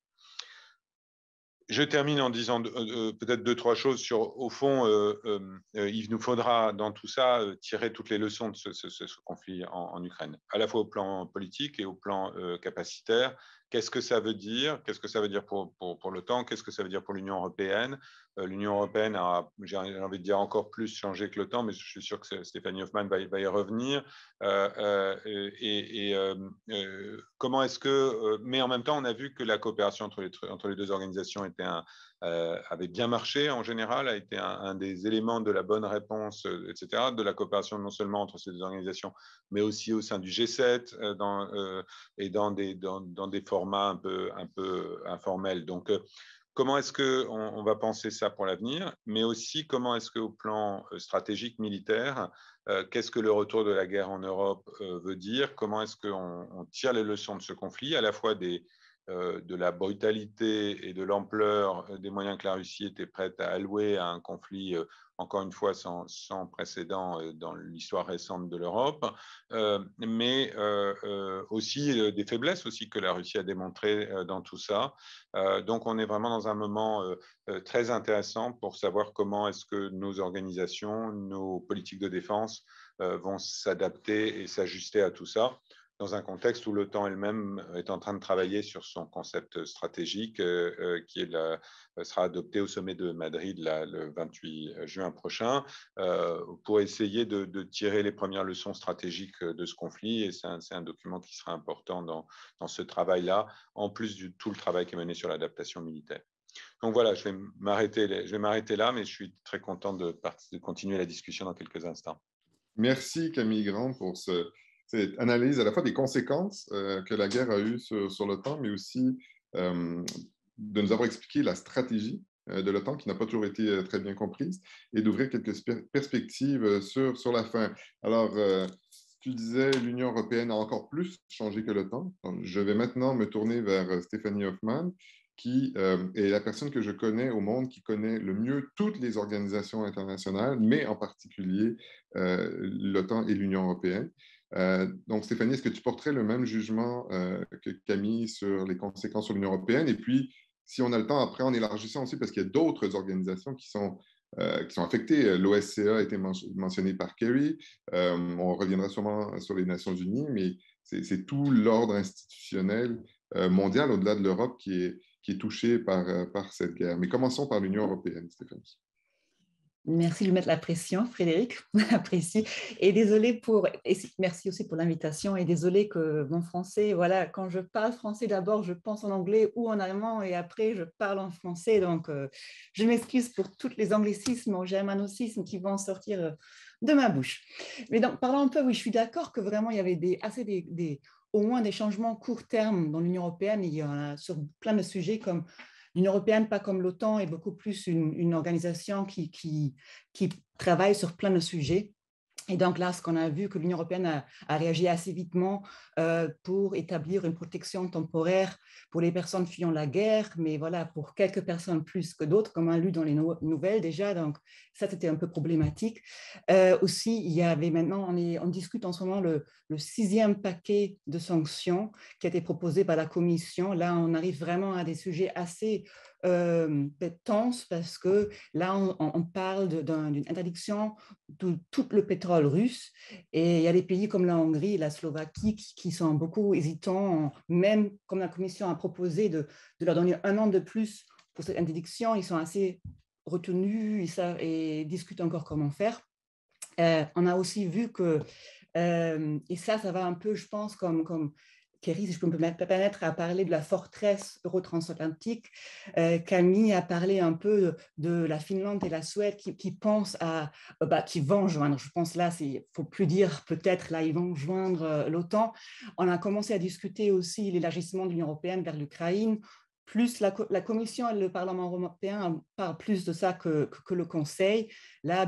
Je termine en disant euh, peut-être deux, trois choses sur, au fond, euh, euh, il nous faudra dans tout ça euh, tirer toutes les leçons de ce, ce, ce conflit en, en Ukraine, à la fois au plan politique et au plan euh, capacitaire. Qu'est-ce que ça veut dire? Qu'est-ce que ça veut dire pour, pour, pour l'OTAN? Qu'est-ce que ça veut dire pour l'Union européenne? euh, L'Union européenne a, j'ai envie de dire, encore plus changé que l'OTAN, mais je suis sûr que Stéphanie Hoffman va, va y revenir. Euh, euh, et et euh, euh, comment est-ce que... Euh, mais en même temps, on a vu que la coopération entre les, entre les deux organisations était un, euh, avait bien marché en général, a été un, un des éléments de la bonne réponse, euh, et cetera, de la coopération non seulement entre ces deux organisations, mais aussi au sein du G sept euh, dans, euh, et dans des, dans, dans des formats un peu, un peu informels. Donc, euh, comment est-ce qu'on on va penser ça pour l'avenir, mais aussi comment est-ce qu'au plan stratégique militaire, euh, qu'est-ce que le retour de la guerre en Europe euh, veut dire? Comment est-ce qu'on on tire les leçons de ce conflit, à la fois des, euh, de la brutalité et de l'ampleur des moyens que la Russie était prête à allouer à un conflit, euh, encore une fois, sans, sans précédent euh, dans l'histoire récente de l'Europe, euh, mais euh, euh, aussi euh, des faiblesses aussi que la Russie a démontrées euh, dans tout ça. Euh, donc, on est vraiment dans un moment euh, euh, très intéressant pour savoir comment est-ce que nos organisations, nos politiques de défense euh, vont s'adapter et s'ajuster à tout ça, dans un contexte où l'OTAN elle-même est en train de travailler sur son concept stratégique euh, euh, qui est la, sera adopté au sommet de Madrid là, le vingt-huit juin prochain euh, pour essayer de, de tirer les premières leçons stratégiques de ce conflit. Et c'est un, c'est un document qui sera important dans, dans ce travail-là, en plus de tout le travail qui est mené sur l'adaptation militaire. Donc voilà, je vais m'arrêter, je vais m'arrêter là, mais je suis très content de, de continuer la discussion dans quelques instants. Merci Camille Grand pour ce, cette analyse à la fois des conséquences euh, que la guerre a eues sur, sur l'OTAN, mais aussi euh, de nous avoir expliqué la stratégie euh, de l'OTAN qui n'a pas toujours été euh, très bien comprise et d'ouvrir quelques perspectives sur, sur la fin. Alors, euh, tu disais l'Union européenne a encore plus changé que l'OTAN. Je vais maintenant me tourner vers Stéphanie Hoffman, qui euh, est la personne que je connais au monde qui connaît le mieux toutes les organisations internationales, mais en particulier euh, l'OTAN et l'Union européenne. Euh, donc, Stéphanie, est-ce que tu porterais le même jugement euh, que Camille sur les conséquences sur l'Union européenne? Et puis, si on a le temps, après, en élargissant aussi, parce qu'il y a d'autres organisations qui sont, euh, qui sont affectées. L'O S C E a été men mentionné par Kerry. Euh, on reviendra sûrement sur les Nations unies, mais c'est tout l'ordre institutionnel euh, mondial, au-delà de l'Europe, qui est, qui est touché par, par cette guerre. Mais commençons par l'Union européenne, Stéphanie. Merci de mettre la pression, Frédéric, apprécie. Et désolé pour, et merci aussi pour l'invitation. Et désolé que mon français, voilà, quand je parle français d'abord, je pense en anglais ou en allemand et après je parle en français. Donc, euh, je m'excuse pour tous les anglicismes ou germanocismes qui vont sortir de ma bouche. Mais donc, parlant un peu, oui, je suis d'accord que vraiment il y avait des, assez des, des, au moins des changements court terme dans l'Union européenne. Il y en a sur plein de sujets comme l'Union européenne, pas comme l'OTAN, est beaucoup plus une, une organisation qui, qui, qui travaille sur plein de sujets. Et donc là, ce qu'on a vu, que l'Union européenne a, a réagi assez vitement euh, pour établir une protection temporaire pour les personnes fuyant la guerre, mais voilà, pour quelques personnes plus que d'autres, comme on a lu dans les no nouvelles déjà, donc ça, c'était un peu problématique. Euh, aussi, il y avait maintenant, on, est, on discute en ce moment le, le sixième paquet de sanctions qui a été proposé par la Commission. Là, on arrive vraiment à des sujets assez euh, tenses parce que là, on, on parle d'une interdiction de tout le pétrole russe. Et il y a des pays comme la Hongrie et la Slovaquie qui, qui sont beaucoup hésitants, même comme la Commission a proposé de, de leur donner un an de plus pour cette interdiction, ils sont assez retenu et, ça, et discutent encore comment faire. Euh, on a aussi vu que, euh, et ça, ça va un peu, je pense, comme, comme Kerry, si je peux me permettre, à parler de la forteresse euro-transatlantique. Euh, Camille a parlé un peu de, de la Finlande et la Suède qui, qui pensent à, bah, qui vont joindre. Je pense là, il ne faut plus dire peut-être, là, ils vont joindre euh, l'OTAN. On a commencé à discuter aussi l'élargissement de l'Union européenne vers l'Ukraine. Plus la, la Commission et le Parlement européen parlent plus de ça que, que, que le Conseil. La,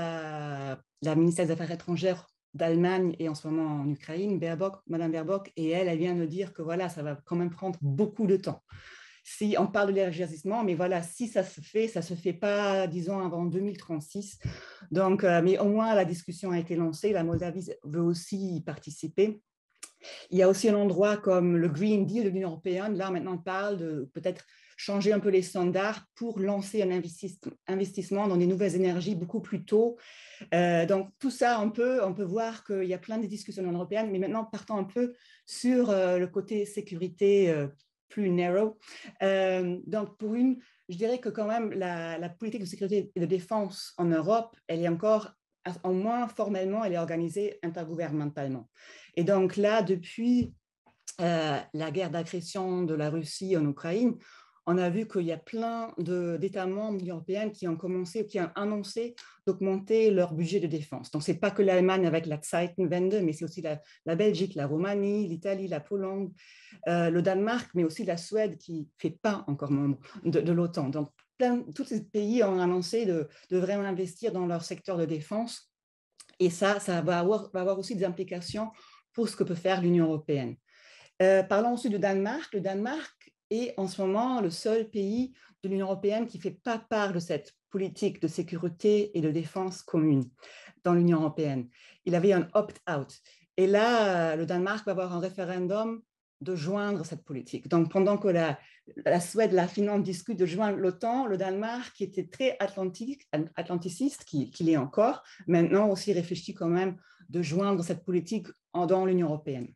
la, la ministère des Affaires étrangères d'Allemagne et en ce moment en Ukraine, Baerbock, Madame Baerbock, et elle, elle vient de dire que voilà, ça va quand même prendre beaucoup de temps. Si on parle de l'élargissement, mais voilà, si ça se fait, ça ne se fait pas, disons, avant deux mille trente-six. Donc, euh, mais au moins, la discussion a été lancée. La Moldavie veut aussi y participer. Il y a aussi un endroit comme le Green Deal de l'Union européenne. Là, maintenant, on parle de peut-être changer un peu les standards pour lancer un investissement dans des nouvelles énergies beaucoup plus tôt. Euh, donc, tout ça, on peut, on peut voir qu'il y a plein de discussions dans l'Union européenne, mais maintenant, partons un peu sur euh, le côté sécurité euh, plus narrow. Euh, donc, pour une, je dirais que quand même, la, la politique de sécurité et de défense en Europe, elle est encore, au moins formellement, elle est organisée intergouvernementalement. Et donc là, depuis euh, la guerre d'agression de la Russie en Ukraine, on a vu qu'il y a plein de, d'États membres de l'Union européenne qui ont commencé, qui ont annoncé d'augmenter leur budget de défense. Donc, ce n'est pas que l'Allemagne avec la Zeitenwende, mais c'est aussi la, la Belgique, la Roumanie, l'Italie, la Pologne, euh, le Danemark, mais aussi la Suède qui ne fait pas encore membre de, de l'OTAN. Donc, plein, tous ces pays ont annoncé de, de vraiment investir dans leur secteur de défense. Et ça, ça va avoir, va avoir aussi des implications pour ce que peut faire l'Union européenne. Euh, parlons ensuite du Danemark. Le Danemark est en ce moment le seul pays de l'Union européenne qui ne fait pas part de cette politique de sécurité et de défense commune dans l'Union européenne. Il avait un opt-out. Et là, le Danemark va avoir un référendum de joindre cette politique. Donc, pendant que la, la Suède, la Finlande discutent de joindre l'OTAN, le Danemark, qui était très atlantique, atlanticiste, qui, qui l'est encore, maintenant aussi réfléchit quand même de joindre cette politique dans l'Union européenne.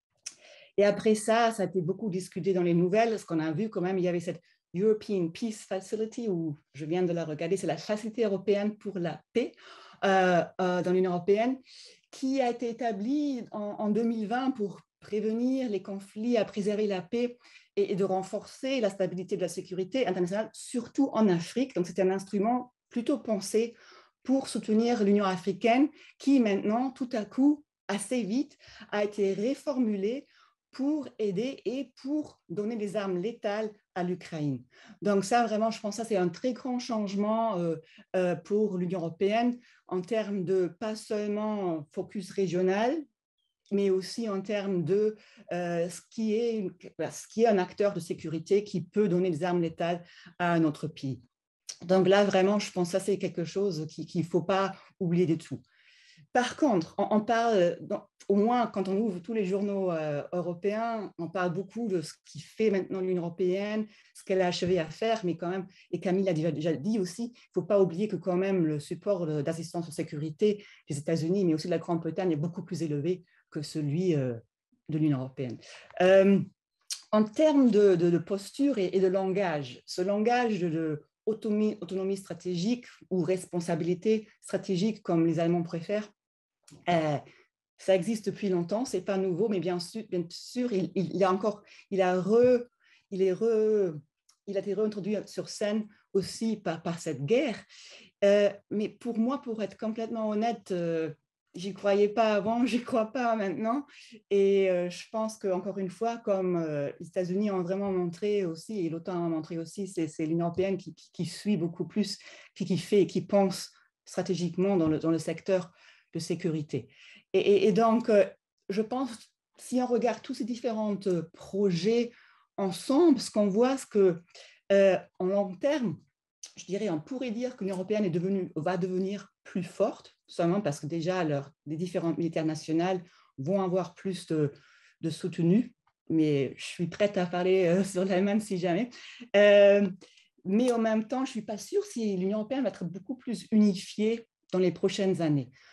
Et après ça, ça a été beaucoup discuté dans les nouvelles, ce qu'on a vu quand même, il y avait cette European Peace Facility, où je viens de la regarder, c'est la Facilité européenne pour la paix euh, euh, dans l'Union européenne, qui a été établie en, en deux mille vingt pour prévenir les conflits, à préserver la paix et, et de renforcer la stabilité de la sécurité internationale, surtout en Afrique. Donc, c'est un instrument plutôt pensé pour soutenir l'Union africaine, qui maintenant, tout à coup, assez vite, a été réformulée pour aider et pour donner des armes létales à l'Ukraine. Donc ça, vraiment, je pense que ça, c'est un très grand changement euh, euh, pour l'Union européenne en termes de pas seulement focus régional, mais aussi en termes de euh, ce, qui est, ce qui est un acteur de sécurité qui peut donner des armes létales à un autre pays. Donc là, vraiment, je pense que ça, c'est quelque chose qu'il ne faut pas oublier du tout. Par contre, on, on parle, dans, au moins quand on ouvre tous les journaux euh, européens, on parle beaucoup de ce qui fait maintenant l'Union européenne, ce qu'elle a achevé à faire, mais quand même, et Camille a déjà, déjà dit aussi, il ne faut pas oublier que quand même le support d'assistance aux sécurité des États-Unis, mais aussi de la Grande-Bretagne, est beaucoup plus élevé que celui euh, de l'Union européenne. Euh, en termes de, de, de posture et, et de langage, ce langage de, de autonomie, autonomie stratégique ou responsabilité stratégique, comme les Allemands préfèrent, Euh, ça existe depuis longtemps, c'est pas nouveau, mais bien sûr, bien sûr il, il, il a encore, il a re, il est re, il a été réintroduit sur scène aussi par, par cette guerre. Euh, mais pour moi, pour être complètement honnête, euh, j'y croyais pas avant, j'y crois pas maintenant. Et euh, je pense que encore une fois, comme euh, les États-Unis ont vraiment montré aussi, et l'OTAN a montré aussi, c'est, c'est l'Union européenne qui, qui, qui suit beaucoup plus, qui, qui fait et qui pense stratégiquement dans le, dans le secteur de sécurité. Et, et, et donc, euh, je pense, si on regarde tous ces différents projets ensemble, ce qu'on voit, c'est que euh, en long terme, je dirais, on pourrait dire que l'Union européenne est devenue, va devenir plus forte, seulement parce que déjà, leur, les différentes militaires nationales vont avoir plus de, de soutenu, mais je suis prête à parler euh, sur l'Allemagne si jamais. Euh, mais en même temps, je ne suis pas sûre si l'Union européenne va être beaucoup plus unifiée dans les prochaines années.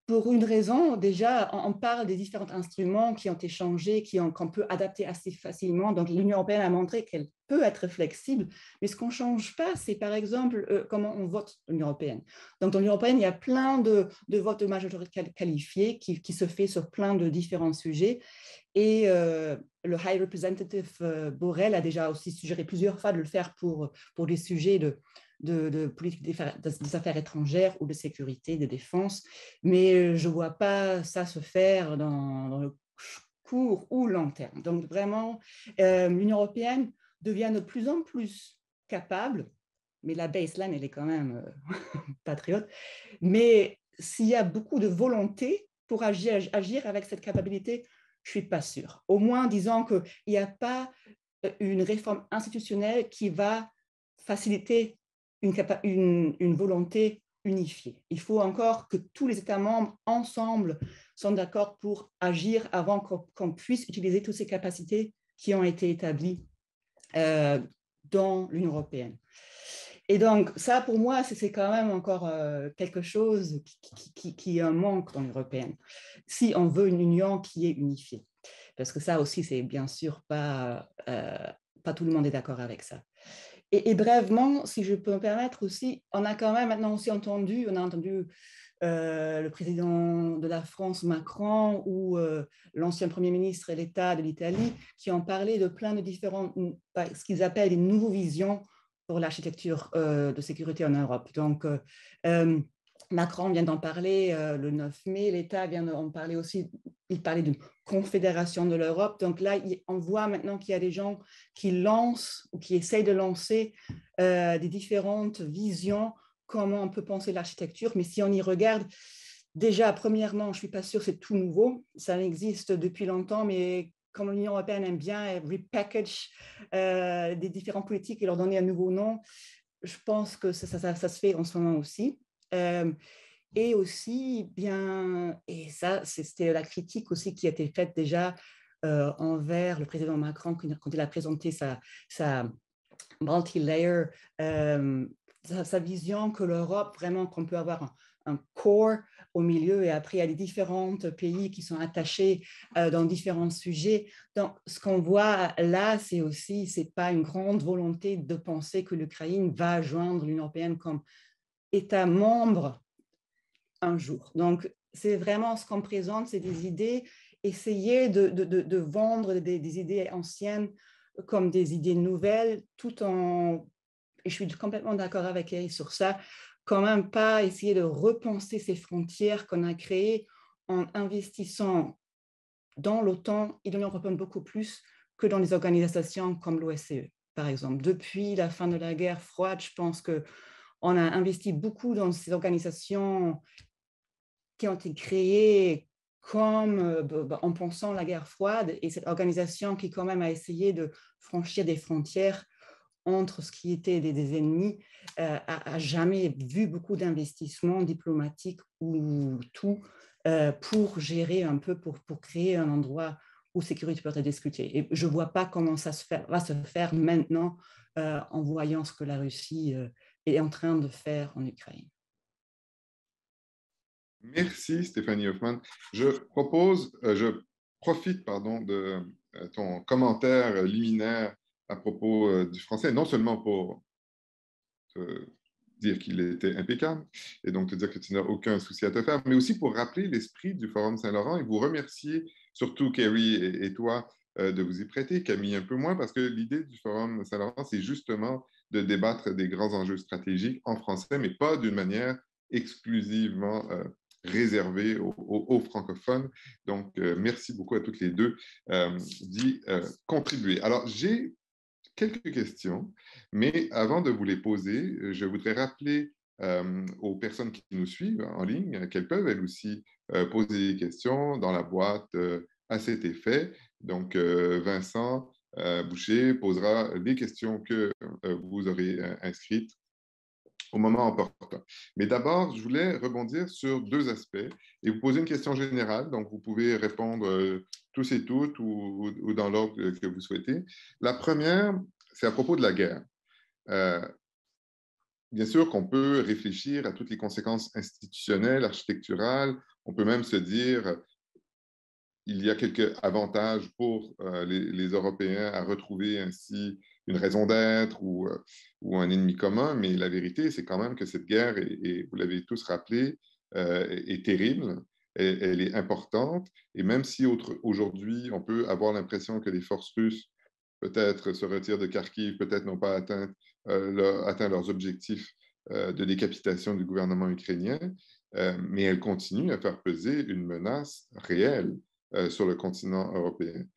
pour une raison, déjà, on parle des différents instruments qui ont été changés, qui ont, qu'on peut adapter assez facilement. Donc, l'Union européenne a montré qu'elle peut être flexible, mais ce qu'on ne change pas, c'est par exemple euh, comment on vote l'Union européenne. Donc, dans l'Union européenne, il y a plein de, de votes de majorité qualifiée qui, qui se fait sur plein de différents sujets. Et euh, le High Representative euh, Borrell a déjà aussi suggéré plusieurs fois de le faire pour, pour des sujets de De, de politique des affaires, des affaires étrangères ou de sécurité, de défense, mais je ne vois pas ça se faire dans, dans le court ou long terme. Donc vraiment, euh, l'Union européenne devient de plus en plus capable, mais la baseline, elle est quand même euh, patriote, mais s'il y a beaucoup de volonté pour agir, agir avec cette capacité, je ne suis pas sûre. Au moins, disons qu'il n'y a pas une réforme institutionnelle qui va faciliter Une, une, une volonté unifiée. Il faut encore que tous les États membres ensemble sont d'accord pour agir avant qu'on, qu'on puisse utiliser toutes ces capacités qui ont été établies euh, dans l'Union européenne. Et donc, ça, pour moi, c'est, c'est quand même encore euh, quelque chose qui, qui, qui est un manque dans l'Union européenne, si on veut une union qui est unifiée. Parce que ça aussi, c'est bien sûr pas, euh, pas tout le monde est d'accord avec ça. Et, et brièvement, si je peux me permettre aussi, on a quand même maintenant aussi entendu, on a entendu euh, le président de la France, Macron, ou euh, l'ancien Premier ministre et l'État de l'Italie, qui ont parlé de plein de différents, ce qu'ils appellent des nouvelles visions pour l'architecture euh, de sécurité en Europe. Donc, euh, euh, Macron vient d'en parler euh, le neuf mai, l'État vient d'en parler aussi, il parlait d'une confédération de l'Europe. Donc là, on voit maintenant qu'il y a des gens qui lancent ou qui essayent de lancer euh, des différentes visions, comment on peut penser l'architecture. Mais si on y regarde, déjà, premièrement, je ne suis pas sûre que c'est tout nouveau. Ça existe depuis longtemps, mais comme l'Union européenne aime bien repackage euh, des différents politiques et leur donner un nouveau nom, je pense que ça, ça, ça, ça se fait en ce moment aussi. Euh, et aussi, bien, et ça, c'était la critique aussi qui a été faite déjà euh, envers le président Macron quand il a présenté sa, sa multi-layer, euh, sa, sa vision que l'Europe, vraiment, qu'on peut avoir un, un core au milieu et après, il y a les différents pays qui sont attachés euh, dans différents sujets. Donc, ce qu'on voit là, c'est aussi, c'est pas une grande volonté de penser que l'Ukraine va joindre l'Union européenne comme État membre un jour. Donc, c'est vraiment ce qu'on présente, c'est des idées, essayer de, de, de, de vendre des, des idées anciennes comme des idées nouvelles, tout en, et je suis complètement d'accord avec Eric sur ça, quand même pas essayer de repenser ces frontières qu'on a créées en investissant dans l'OTAN et dans l'Union européenne beaucoup plus que dans les organisations comme l'O S C E, par exemple. Depuis la fin de la guerre froide, je pense que on a investi beaucoup dans ces organisations qui ont été créées comme euh, en pensant la guerre froide, et cette organisation qui quand même a essayé de franchir des frontières entre ce qui était des, des ennemis, euh, a, a jamais vu beaucoup d'investissements diplomatiques ou tout euh, pour gérer un peu, pour, pour créer un endroit où sécurité peut être discutée. Et je ne vois pas comment ça se fait, va se faire maintenant euh, en voyant ce que la Russie euh, est en train de faire en Ukraine. Merci Stéphanie Hoffman. Je propose, euh, je profite pardon, de euh, ton commentaire liminaire à propos euh, du français, non seulement pour te dire qu'il était impeccable et donc te dire que tu n'as aucun souci à te faire, mais aussi pour rappeler l'esprit du Forum Saint-Laurent et vous remercier, surtout Kerry et, et toi, euh, de vous y prêter, Camille un peu moins, parce que l'idée du Forum Saint-Laurent, c'est justement de débattre des grands enjeux stratégiques en français, mais pas d'une manière exclusivement euh, réservée aux, aux, aux francophones. Donc, euh, merci beaucoup à toutes les deux euh, d'y euh, contribuer. Alors, j'ai quelques questions, mais avant de vous les poser, je voudrais rappeler euh, aux personnes qui nous suivent en ligne qu'elles peuvent elles aussi euh, poser des questions dans la boîte euh, à cet effet. Donc, euh, Vincent euh, Boucher posera les questions que euh, vous aurez euh, inscrites au moment opportun. Mais d'abord, je voulais rebondir sur deux aspects et vous poser une question générale, donc vous pouvez répondre euh, tous et toutes ou, ou dans l'ordre que vous souhaitez. La première, c'est à propos de la guerre. Euh, bien sûr qu'on peut réfléchir à toutes les conséquences institutionnelles, architecturales, On peut même se dire il y a quelques avantages pour euh, les, les Européens à retrouver ainsi une raison d'être ou, euh, ou un ennemi commun, mais la vérité, c'est quand même que cette guerre, est, et vous l'avez tous rappelé, euh, est, est terrible, elle, elle est importante, et même si autre, aujourd'hui, on peut avoir l'impression que les forces russes peut-être se retirent de Kharkiv, peut-être n'ont pas atteint, euh, leur, atteint leurs objectifs euh, de décapitation du gouvernement ukrainien, euh, mais elles continuent à faire peser une menace réelle Euh, sur le continent européen.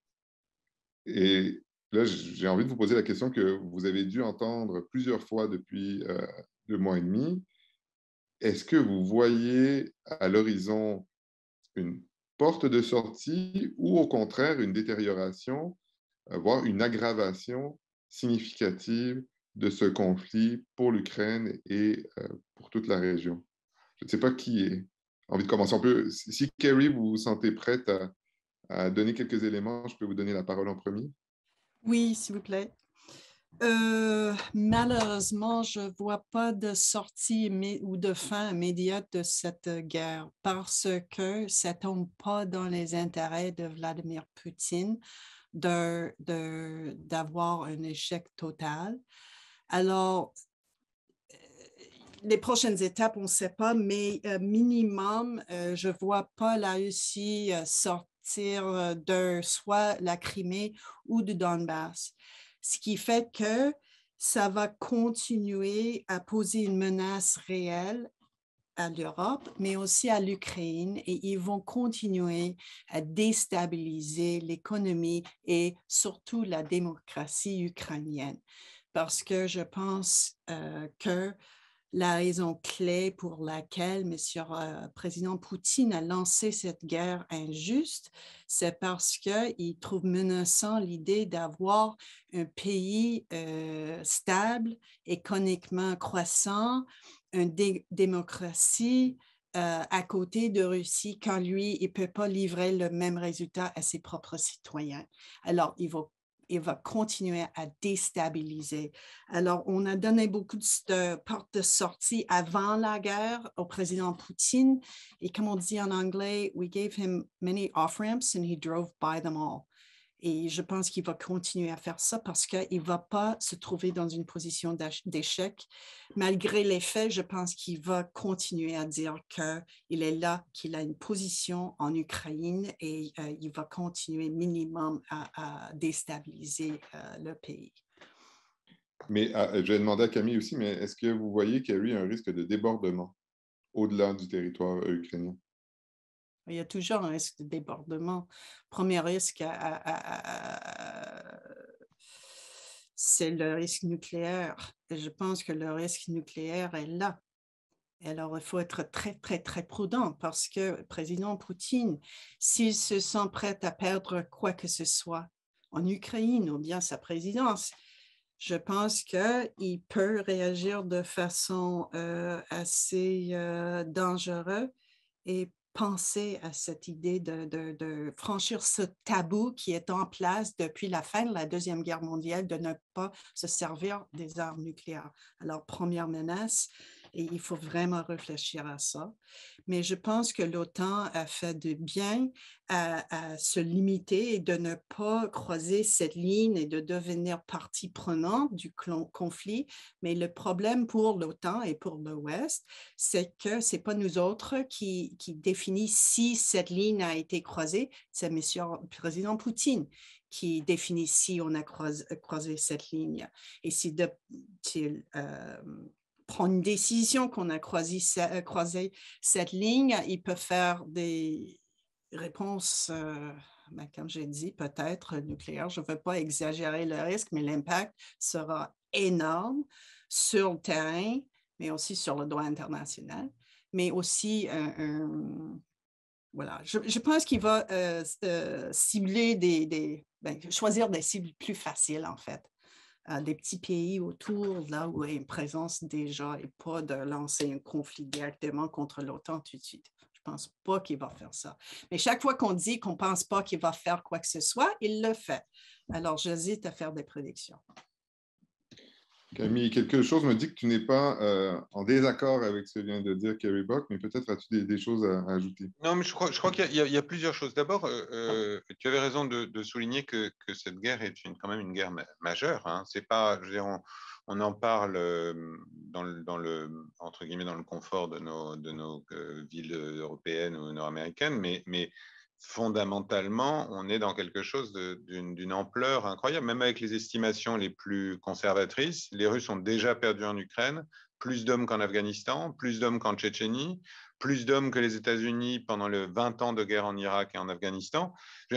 Et là, j'ai envie de vous poser la question que vous avez dû entendre plusieurs fois depuis euh, deux mois et demi. Est-ce que vous voyez à l'horizon une porte de sortie ou au contraire une détérioration, euh, voire une aggravation significative de ce conflit pour l'Ukraine et euh, pour toute la région? Je ne sais pas qui est envie de commencer. On peut, si Kerry, vous vous sentez prête à, à donner quelques éléments, je peux vous donner la parole en premier. Oui, s'il vous plaît. Euh, malheureusement, je ne vois pas de sortie ou de fin immédiate de cette guerre parce que ça ne tombe pas dans les intérêts de Vladimir Poutine de, de, d'avoir un échec total. Alors, les prochaines étapes, on ne sait pas, mais euh, minimum, euh, je ne vois pas la Russie euh, sortir de soit la Crimée ou du Donbass. Ce qui fait que ça va continuer à poser une menace réelle à l'Europe, mais aussi à l'Ukraine, et ils vont continuer à déstabiliser l'économie et surtout la démocratie ukrainienne. Parce que je pense euh, que la raison clé pour laquelle M. le président Poutine a lancé cette guerre injuste, c'est parce qu'il trouve menaçant l'idée d'avoir un pays euh, stable, économiquement croissant, une dé- démocratie euh, à côté de Russie, quand lui, il ne peut pas livrer le même résultat à ses propres citoyens. Alors, il va il va continuer à déstabiliser. Alors, on a donné beaucoup de portes de sortie avant la guerre au président Poutine. Et comme on dit en anglais, we gave him many off-ramps and he drove by them all. Et je pense qu'il va continuer à faire ça parce qu'il ne va pas se trouver dans une position d'échec. Malgré les faits, je pense qu'il va continuer à dire qu'il est là, qu'il a une position en Ukraine et euh, il va continuer minimum à, à déstabiliser euh, le pays. Mais euh, je vais demander à Camille aussi, mais est-ce que vous voyez qu'il y a eu un risque de débordement au-delà du territoire ukrainien? Il y a toujours un risque de débordement. Premier risque, à, à, à, à, c'est le risque nucléaire. Et je pense que le risque nucléaire est là. Alors, il faut être très, très, très prudent parce que le président Poutine, s'il se sent prêt à perdre quoi que ce soit en Ukraine ou bien sa présidence, je pense qu'il peut réagir de façon euh, assez euh, dangereuse et penser à cette idée de, de, de franchir ce tabou qui est en place depuis la fin de la Deuxième Guerre mondiale, de ne pas se servir des armes nucléaires. Alors, première menace, et il faut vraiment réfléchir à ça. Mais je pense que l'OTAN a fait de bien à, à se limiter et de ne pas croiser cette ligne et de devenir partie prenante du conflit. Mais le problème pour l'OTAN et pour l'Ouest, c'est que ce n'est pas nous autres qui, qui définit si cette ligne a été croisée, c'est M. le président Poutine qui définit si on a croisé, croisé cette ligne. Et si de, si, euh, prend une décision qu'on a croisé, croisé cette ligne, il peut faire des réponses, euh, ben, comme j'ai dit, peut-être nucléaires. Je ne veux pas exagérer le risque, mais l'impact sera énorme sur le terrain, mais aussi sur le droit international, mais aussi un, un voilà. Je, je pense qu'il va euh, euh, cibler des, des ben, choisir des cibles plus faciles, en fait. Euh, des petits pays autour, là où il y a une présence déjà, et pas de lancer un conflit directement contre l'OTAN tout de suite. Je ne pense pas qu'il va faire ça. Mais chaque fois qu'on dit qu'on ne pense pas qu'il va faire quoi que ce soit, il le fait. Alors, j'hésite à faire des prédictions. Camille, quelque chose me dit que tu n'es pas euh, en désaccord avec ce que vient de dire Kerry Bock, mais peut-être as-tu des, des choses à, à ajouter. Non, mais je crois, je crois qu'il y, y, y a plusieurs choses. D'abord, euh, euh, tu avais raison de, de souligner que, que cette guerre est une, quand même une guerre ma majeure. Hein. C'est pas, je veux dire, on, on en parle euh, dans, le, dans le entre guillemets dans le confort de nos, de nos euh, villes européennes ou nord-américaines, mais, mais fondamentalement, on est dans quelque chose d'une ampleur incroyable. Même avec les estimations les plus conservatrices, les Russes ont déjà perdu en Ukraine plus d'hommes qu'en Afghanistan, plus d'hommes qu'en Tchétchénie, plus d'hommes que les États-Unis pendant les vingt ans de guerre en Irak et en Afghanistan.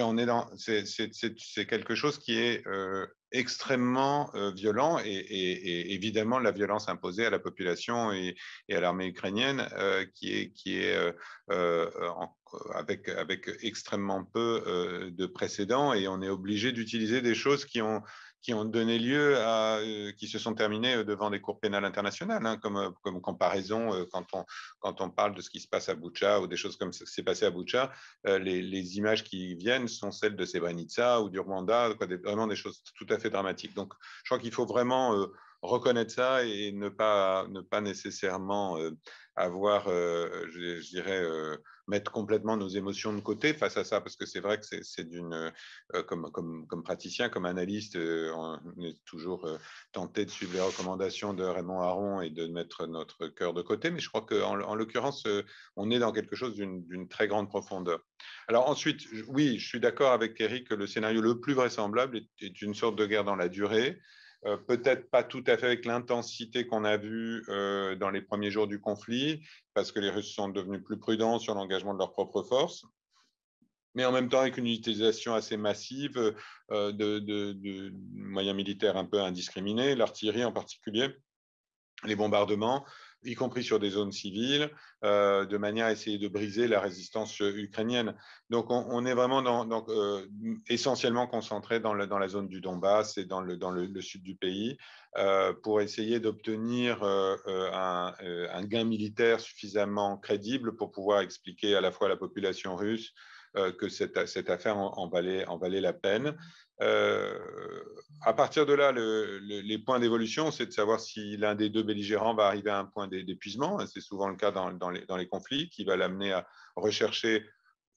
C'est quelque chose qui est euh, extrêmement euh, violent et, et, et évidemment la violence imposée à la population et, et à l'armée ukrainienne euh, qui est, qui est euh, euh, en, avec, avec extrêmement peu euh, de précédents, et on est obligé d'utiliser des choses qui ont qui ont donné lieu à, euh, qui se sont terminées devant des cours pénales internationales, hein, comme, comme comparaison, euh, quand, on, quand on parle de ce qui se passe à Boutcha ou des choses comme ce qui s'est passé à Boutcha, euh, les, les images qui viennent sont celles de Srebrenica ou du Rwanda, quoi, des, vraiment des choses tout à fait dramatiques. Donc, je crois qu'il faut vraiment euh, reconnaître ça et ne pas, ne pas nécessairement euh, avoir, euh, je, je dirais, euh, mettre complètement nos émotions de côté face à ça, parce que c'est vrai que c'est d'une, euh, comme, comme, comme praticien, comme analyste, euh, on est toujours euh, tenté de suivre les recommandations de Raymond Aron et de mettre notre cœur de côté, mais je crois qu'en en, l'occurrence, euh, on est dans quelque chose d'une très grande profondeur. Alors ensuite, oui, je suis d'accord avec Eric que le scénario le plus vraisemblable est, est une sorte de guerre dans la durée. Euh, peut-être pas tout à fait avec l'intensité qu'on a vue euh, dans les premiers jours du conflit, parce que les Russes sont devenus plus prudents sur l'engagement de leurs propres forces, mais en même temps avec une utilisation assez massive euh, de, de, de moyens militaires un peu indiscriminés, l'artillerie en particulier, les bombardements, y compris sur des zones civiles, euh, de manière à essayer de briser la résistance ukrainienne. Donc, on, on est vraiment dans, dans, euh, essentiellement concentré dans, le, dans la zone du Donbass et dans le, dans le, le sud du pays euh, pour essayer d'obtenir euh, un, un gain militaire suffisamment crédible pour pouvoir expliquer à la fois à la population russe euh, que cette, cette affaire en, en, valait, en valait la peine. Euh, à partir de là, le, le, les points d'évolution, c'est de savoir si l'un des deux belligérants va arriver à un point d'épuisement. C'est souvent le cas dans, dans, les, dans les conflits, qui va l'amener à rechercher,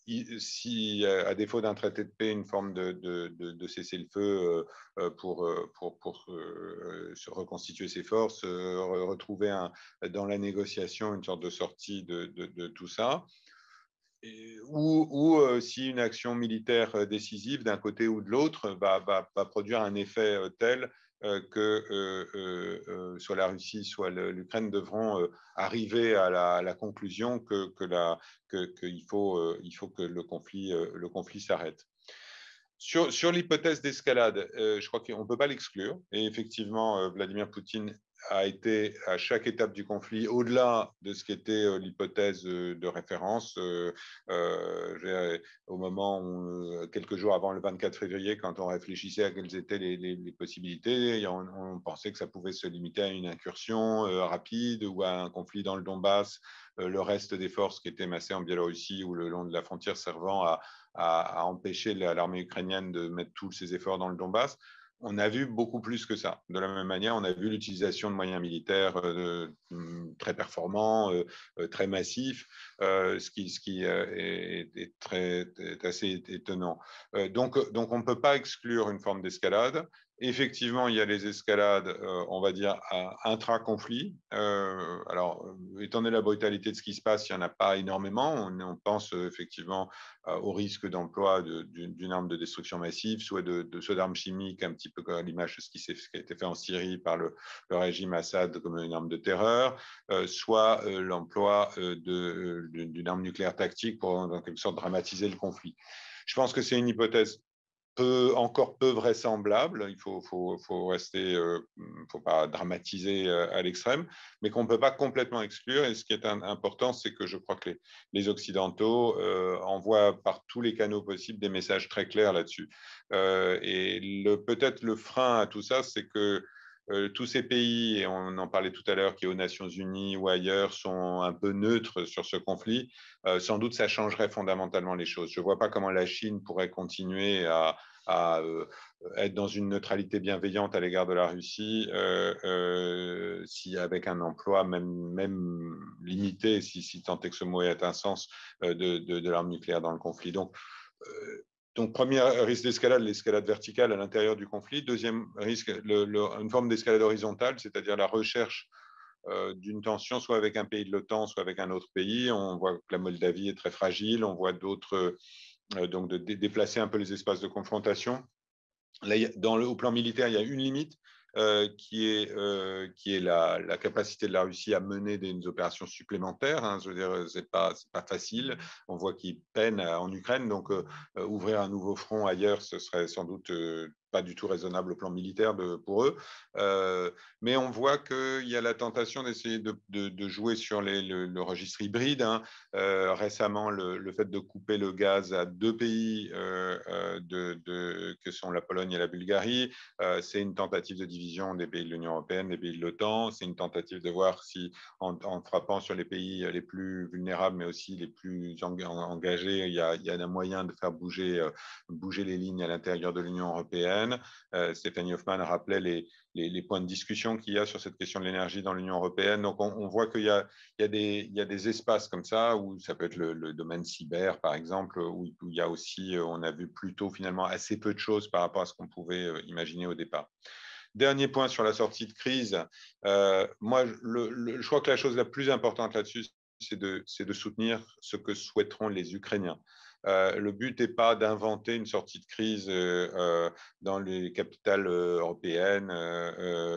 si, à défaut d'un traité de paix, une forme de, de, de, de cessez-le-feu pour, pour, pour euh, se reconstituer ses forces, euh, retrouver un, dans la négociation une sorte de sortie de, de, de tout ça. Et, ou, ou euh, si une action militaire décisive d'un côté ou de l'autre va, va, va produire un effet euh, tel euh, que euh, euh, soit la Russie, soit l'Ukraine devront euh, arriver à la, à la conclusion que, que la, que, qu'il faut, euh, il faut que le conflit, euh, le conflit s'arrête. Sur, sur l'hypothèse d'escalade, euh, je crois qu'on ne peut pas l'exclure. Et effectivement, euh, Vladimir Poutine a été à chaque étape du conflit, au-delà de ce qu'était euh, l'hypothèse euh, de référence, euh, euh, au moment où, quelques jours avant le vingt-quatre février, quand on réfléchissait à quelles étaient les, les, les possibilités, on, on pensait que ça pouvait se limiter à une incursion euh, rapide ou à un conflit dans le Donbass, euh, le reste des forces qui étaient massées en Biélorussie ou le long de la frontière servant à, à, à empêcher l'armée ukrainienne de mettre tous ses efforts dans le Donbass. On a vu beaucoup plus que ça. De la même manière, on a vu l'utilisation de moyens militaires euh, très performants, euh, très massifs, euh, ce qui, ce qui euh, est, est, très, est assez étonnant. Euh, donc, donc, on ne peut pas exclure une forme d'escalade. Effectivement, il y a les escalades, euh, on va dire, intra-conflit. Euh, alors, étant donné la brutalité de ce qui se passe, il n'y en a pas énormément. On, on pense euh, effectivement euh, au risque d'emploi d'une de, arme de destruction massive, soit de, de soit d'armes chimiques, un petit peu comme l'image de ce qui, ce qui a été fait en Syrie par le, le régime Assad comme une arme de terreur, euh, soit euh, l'emploi euh, d'une arme nucléaire tactique pour, en quelque sorte, dramatiser le conflit. Je pense que c'est une hypothèse peu, encore peu vraisemblable, il faut, faut, faut rester, euh, faut pas dramatiser euh, à l'extrême, mais qu'on ne peut pas complètement exclure. Et ce qui est un, important, c'est que je crois que les, les Occidentaux euh, envoient par tous les canaux possibles des messages très clairs là-dessus. Euh, et peut-être le frein à tout ça, c'est que Euh, tous ces pays, et on en parlait tout à l'heure, qui aux Nations Unies ou ailleurs sont un peu neutres sur ce conflit, euh, sans doute ça changerait fondamentalement les choses. Je ne vois pas comment la Chine pourrait continuer à, à, être dans une neutralité bienveillante à l'égard de la Russie, euh, euh, si avec un emploi même, même limité, si, si tant est que ce mot ait un sens, euh, de, de, de l'arme nucléaire dans le conflit. Donc, euh, donc premier risque d'escalade, l'escalade verticale à l'intérieur du conflit. Deuxième risque, le, le, une forme d'escalade horizontale, c'est-à-dire la recherche euh, d'une tension, soit avec un pays de l'OTAN, soit avec un autre pays. On voit que la Moldavie est très fragile, on voit d'autres, euh, donc de dé déplacer un peu les espaces de confrontation. Là, dans le, au plan militaire, il y a une limite euh, qui est, euh, qui est la, la capacité de la Russie à mener des, des opérations supplémentaires. Hein. Je veux dire, c'est pas, c'est pas facile. On voit qu'ils peinent en Ukraine, donc euh, ouvrir un nouveau front ailleurs, ce serait sans doute euh, pas du tout raisonnable au plan militaire de, pour eux. Euh, mais on voit qu'il y a la tentation d'essayer de, de, de jouer sur les, le, le registre hybride. Hein. Euh, récemment, le, le fait de couper le gaz à deux pays euh, euh, de, de, que sont la Pologne et la Bulgarie, euh, c'est une tentative de division des pays de l'Union européenne, des pays de l'OTAN. C'est une tentative de voir si, en, en frappant sur les pays les plus vulnérables, mais aussi les plus engagés, il y a, il y a un moyen de faire bouger, euh, bouger les lignes à l'intérieur de l'Union européenne. Euh, Stéphanie Hoffmann rappelait les, les, les points de discussion qu'il y a sur cette question de l'énergie dans l'Union européenne. Donc, on, on voit qu'il y a, il y, a des, il y a des espaces comme ça, où ça peut être le, le domaine cyber, par exemple, où, où il y a aussi, on a vu plutôt finalement assez peu de choses par rapport à ce qu'on pouvait imaginer au départ. Dernier point sur la sortie de crise. Euh, moi, le, le, je crois que la chose la plus importante là-dessus, c'est de, c'est de soutenir ce que souhaiteront les Ukrainiens. Euh, le but n'est pas d'inventer une sortie de crise euh, euh, dans les capitales euh, européennes euh,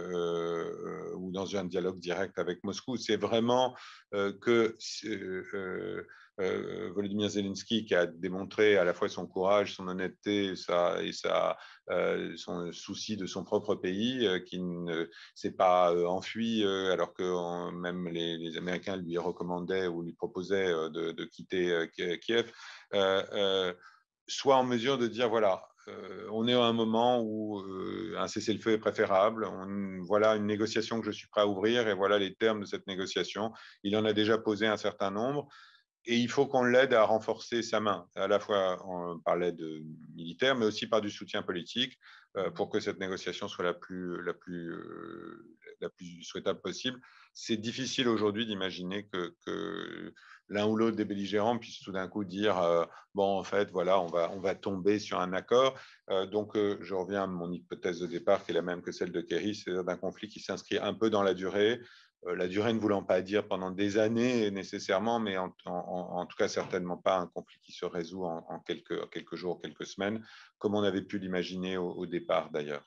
euh, ou dans un dialogue direct avec Moscou. C'est vraiment euh, que euh, euh, Volodymyr Zelensky, qui a démontré à la fois son courage, son honnêteté sa, et sa, euh, son souci de son propre pays, euh, qui ne s'est pas euh, enfui euh, alors que on, même les, les Américains lui recommandaient ou lui proposaient euh, de, de quitter euh, Kiev. Euh, euh, soit en mesure de dire voilà, euh, on est à un moment où euh, un cessez-le-feu est préférable, on, voilà une négociation que je suis prêt à ouvrir et voilà les termes de cette négociation. Il en a déjà posé un certain nombre et il faut qu'on l'aide à renforcer sa main, à la fois en, par l'aide militaire, mais aussi par du soutien politique euh, pour que cette négociation soit la plus, la plus, euh, la plus souhaitable possible. C'est difficile aujourd'hui d'imaginer que, que l'un ou l'autre des belligérants puisse tout d'un coup dire euh, bon, en fait, voilà, on va, on va tomber sur un accord. Euh, donc, euh, je reviens à mon hypothèse de départ, qui est la même que celle de Kerry, c'est-à-dire d'un conflit qui s'inscrit un peu dans la durée. Euh, la durée ne voulant pas dire pendant des années nécessairement, mais en, en, en tout cas certainement pas un conflit qui se résout en, en quelques, quelques jours, quelques semaines, comme on avait pu l'imaginer au, au départ d'ailleurs.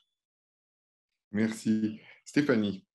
Merci. Stéphanie,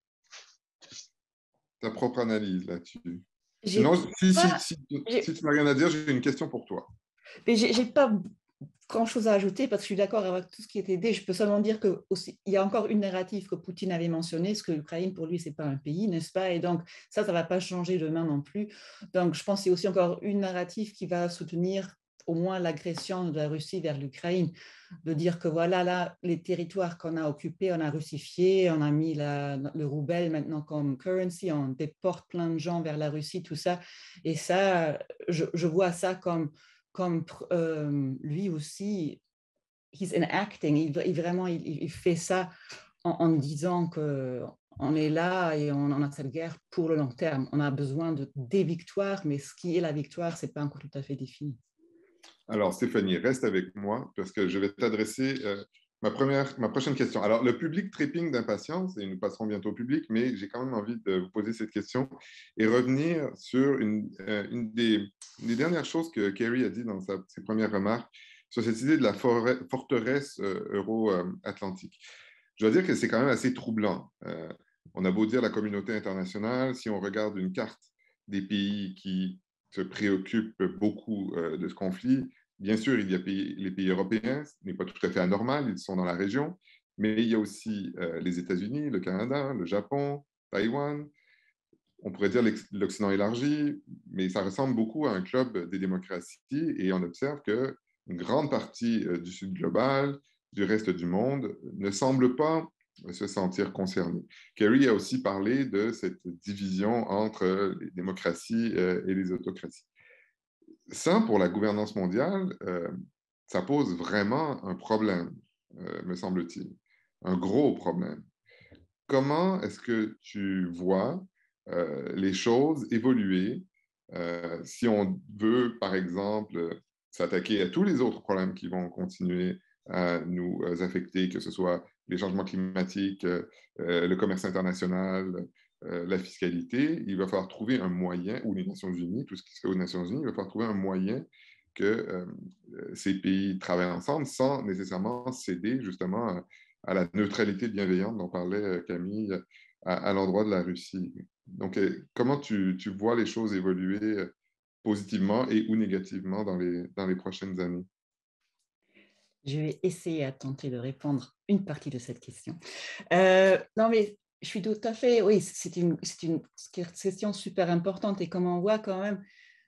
ta propre analyse là-dessus. Sinon, si, pas, si, si, si tu n'as rien à dire, j'ai une question pour toi. Mais j'ai, j'ai pas grand-chose à ajouter parce que je suis d'accord avec tout ce qui a été dit. Je peux seulement dire qu'il y a encore une narrative que Poutine avait mentionnée, parce que l'Ukraine, pour lui, ce n'est pas un pays, n'est-ce pas? Et donc, ça, ça ne va pas changer demain non plus. Donc, je pense qu'il y a aussi encore une narrative qui va soutenir au moins l'agression de la Russie vers l'Ukraine, de dire que voilà, là, les territoires qu'on a occupés, on a russifié, on a mis la, le rouble maintenant comme currency, on déporte plein de gens vers la Russie, tout ça. Et ça, je, je vois ça comme comme euh, lui aussi, he's enacting, il, il vraiment, il, il fait ça en, en disant qu'on est là et on, on a cette guerre pour le long terme. On a besoin de, des victoires, mais ce qui est la victoire, ce n'est pas encore tout à fait défini. Alors, Stéphanie, reste avec moi parce que je vais t'adresser euh, ma, première, ma prochaine question. Alors, le public trépigne d'impatience et nous passerons bientôt au public, mais j'ai quand même envie de vous poser cette question et revenir sur une, euh, une, des, une des dernières choses que Kerry a dit dans sa, ses premières remarques sur cette idée de la forêt, forteresse euh, euro-atlantique. Je dois dire que c'est quand même assez troublant. Euh, on a beau dire la communauté internationale, si on regarde une carte des pays qui se préoccupent beaucoup euh, de ce conflit, bien sûr, il y a pays, les pays européens, ce n'est pas tout à fait anormal, ils sont dans la région, mais il y a aussi euh, les États-Unis, le Canada, le Japon, Taïwan. On pourrait dire l'Occident élargi, mais ça ressemble beaucoup à un club des démocraties et on observe qu'une grande partie euh, du Sud global, du reste du monde, ne semble pas se sentir concernés. Kerry a aussi parlé de cette division entre les démocraties euh, et les autocraties. Ça, pour la gouvernance mondiale, euh, ça pose vraiment un problème. euh, me semble-t-il. Un gros problème. Comment est-ce que tu vois euh, les choses évoluer euh, si on veut, par exemple, s'attaquer à tous les autres problèmes qui vont continuer à nous affecter, que ce soit les changements climatiques, euh, le commerce international, euh, la fiscalité. Il va falloir trouver un moyen, ou les Nations Unies, tout ce qui se fait aux Nations Unies, il va falloir trouver un moyen que euh, ces pays travaillent ensemble sans nécessairement céder justement à, à la neutralité bienveillante dont parlait Camille à, à l'endroit de la Russie. Donc, euh, comment tu, tu vois les choses évoluer positivement et ou négativement dans les, dans les prochaines années? Je vais essayer à tenter de répondre une partie de cette question. Euh, non, mais je suis tout à fait, oui, c'est une, c'est une question super importante et comme on voit quand même,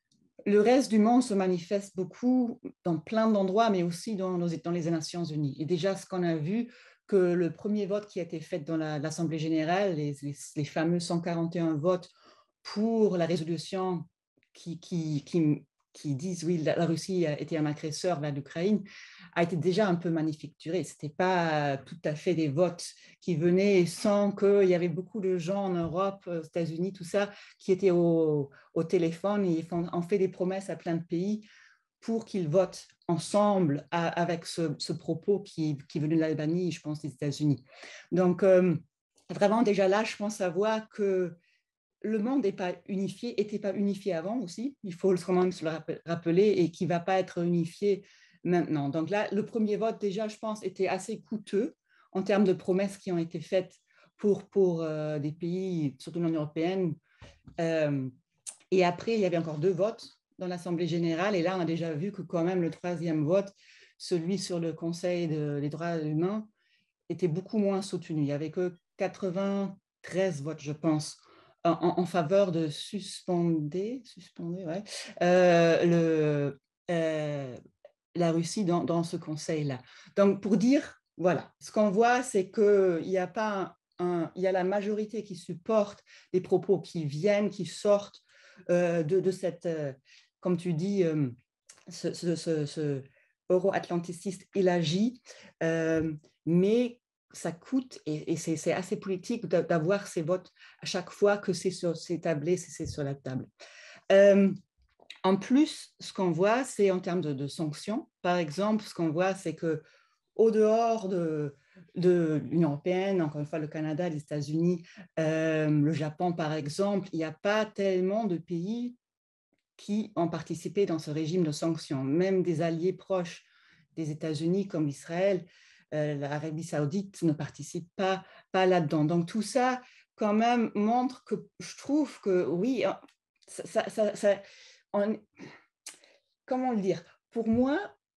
le reste du monde se manifeste beaucoup dans plein d'endroits, mais aussi dans, dans les Nations Unies. Et déjà, ce qu'on a vu, que le premier vote qui a été fait dans la, l'Assemblée générale, les, les, les fameux cent quarante et un votes pour la résolution qui, qui, qui, qui disent oui, la, la Russie a été un agresseur vers l'Ukraine, a été déjà un peu manufacturé. Ce n'était pas tout à fait des votes qui venaient sans qu'il y avait beaucoup de gens en Europe, aux États-Unis, tout ça, qui étaient au, au téléphone et ont fait des promesses à plein de pays pour qu'ils votent ensemble à, avec ce, ce propos qui, qui venait de l'Albanie, je pense, des États-Unis. Donc, euh, vraiment, déjà là, je pense savoir que le monde n'est pas unifié, n'était pas unifié avant aussi, il faut quand même se le rappeler, et qui ne va pas être unifié maintenant. Donc là, le premier vote, déjà, je pense, était assez coûteux en termes de promesses qui ont été faites pour, pour euh, des pays, surtout l'Union européenne. Euh, et après, il y avait encore deux votes dans l'Assemblée générale, et là, on a déjà vu que quand même le troisième vote, celui sur le Conseil de, des droits humains, était beaucoup moins soutenu. Il n'y avait que quatre-vingt-treize votes, je pense, en, en faveur de suspendre, suspendre ouais, euh, le, euh, la Russie dans, dans ce conseil-là. Donc, pour dire, voilà, ce qu'on voit, c'est qu'il y a pas un, il y a la majorité qui supporte les propos qui viennent, qui sortent euh, de, de cette, euh, comme tu dis, euh, ce, ce, ce, ce euro-atlanticiste élargi, euh, mais ça coûte et, et c'est, c'est assez politique d'avoir ces votes à chaque fois que c'est sur ces tablés, c'est sur la table. Euh, en plus, ce qu'on voit, c'est en termes de, de sanctions. Par exemple, ce qu'on voit, c'est que au dehors de, de l'Union européenne, encore une fois le Canada, les États-Unis, euh, le Japon, par exemple, il n'y a pas tellement de pays qui ont participé dans ce régime de sanctions. Même des alliés proches des États-Unis comme Israël, euh, l'Arabie saoudite ne participe pas, pas là-dedans. Donc tout ça, quand même, montre que je trouve que oui, ça, ça, ça, ça on, comment le dire? Pour moi,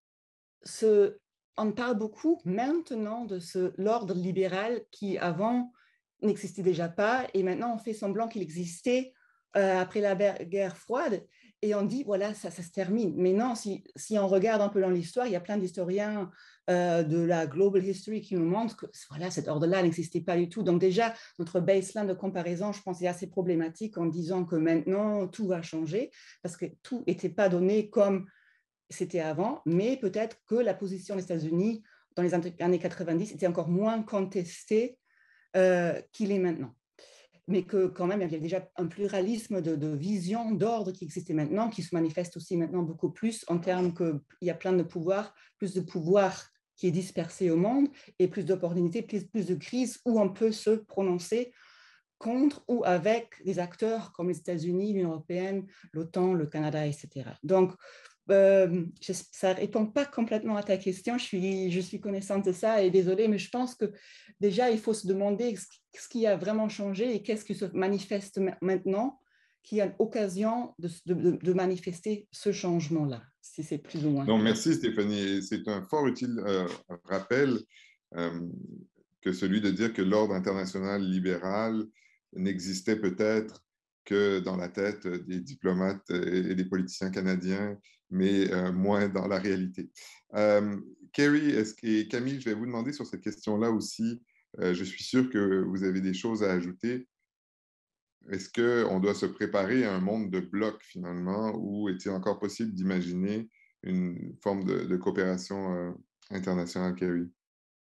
ce, on parle beaucoup maintenant de ce, l'ordre libéral qui avant n'existait déjà pas et maintenant on fait semblant qu'il existait euh, après la guerre froide et on dit voilà ça, ça se termine. Mais non, si, si on regarde un peu dans l'histoire, il y a plein d'historiens euh, de la global history qui nous montrent que voilà, cet ordre-là n'existait pas du tout. Donc déjà, notre baseline de comparaison, je pense, est assez problématique en disant que maintenant tout va changer parce que tout n'était pas donné comme c'était avant, mais peut-être que la position des États-Unis dans les années quatre-vingt-dix était encore moins contestée euh, qu'il est maintenant. Mais que quand même, il y avait déjà un pluralisme de, de vision, d'ordre qui existait maintenant, qui se manifeste aussi maintenant beaucoup plus en termes qu'il y a plein de pouvoirs, plus de pouvoir qui est dispersé au monde et plus d'opportunités, plus, plus de crises où on peut se prononcer contre ou avec des acteurs comme les États-Unis, l'Union européenne, l'OTAN, le Canada, et cetera. Donc, euh, je, ça ne répond pas complètement à ta question, je suis, je suis connaissante de ça et désolée, mais je pense que déjà, il faut se demander ce, ce qui a vraiment changé et qu'est-ce qui se manifeste maintenant qui a l'occasion de, de, de manifester ce changement-là, si c'est plus ou moins. Donc, merci Stéphanie. C'est un fort utile euh, rappel euh, que celui de dire que l'ordre international libéral n'existait peut-être que dans la tête des diplomates et des politiciens canadiens, mais euh, moins dans la réalité. Euh, Kerry est-ce que, et Camille, je vais vous demander sur cette question-là aussi. Euh, je suis sûr que vous avez des choses à ajouter. Est-ce qu'on doit se préparer à un monde de blocs finalement, ou est-il encore possible d'imaginer une forme de, de coopération euh, internationale, Kerry?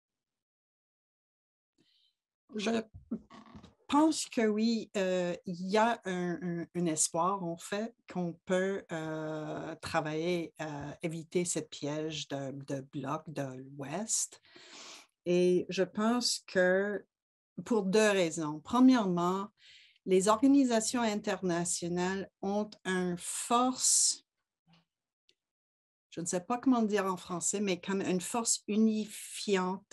Je pense que oui, euh, il y a un, un, un espoir, en fait, qu'on peut euh, travailler à éviter ce piège de, de bloc de l'Ouest. Et je pense que pour deux raisons. Premièrement, les organisations internationales ont une force, je ne sais pas comment le dire en français, mais comme une force unifiante.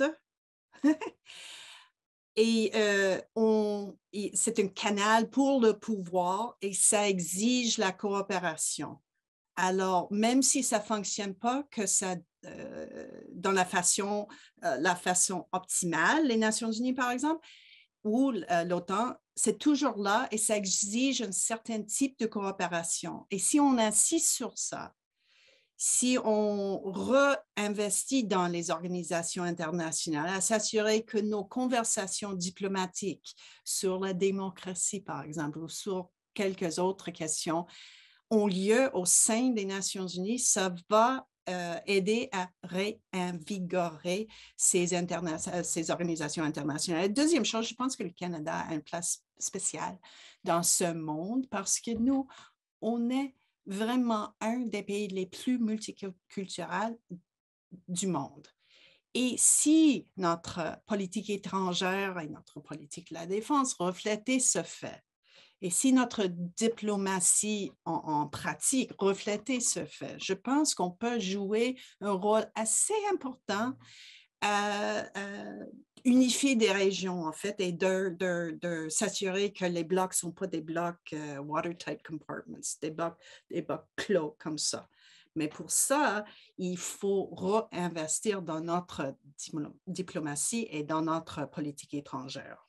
Et euh, on, c'est un canal pour le pouvoir et ça exige la coopération. Alors, même si ça ne fonctionne pas que ça, euh, dans la façon, euh, la façon optimale, les Nations unies, par exemple, ou euh, l'OTAN, c'est toujours là et ça exige un certain type de coopération. Et si on insiste sur ça, si on réinvestit dans les organisations internationales, à s'assurer que nos conversations diplomatiques sur la démocratie, par exemple, ou sur quelques autres questions, ont lieu au sein des Nations unies, ça va euh, aider à réinvigorer ces, interna- ces organisations internationales. Deuxième chose, je pense que le Canada a une place spéciale dans ce monde parce que nous, on est vraiment un des pays les plus multiculturels du monde. Et si notre politique étrangère et notre politique de la défense reflétaient ce fait, et si notre diplomatie en, en pratique reflétait ce fait, je pense qu'on peut jouer un rôle assez important à, à unifier des régions, en fait, et de, de, de s'assurer que les blocs ne sont pas des blocs uh, watertight compartments, des blocs, des blocs clos comme ça. Mais pour ça, il faut réinvestir dans notre diplomatie et dans notre politique étrangère.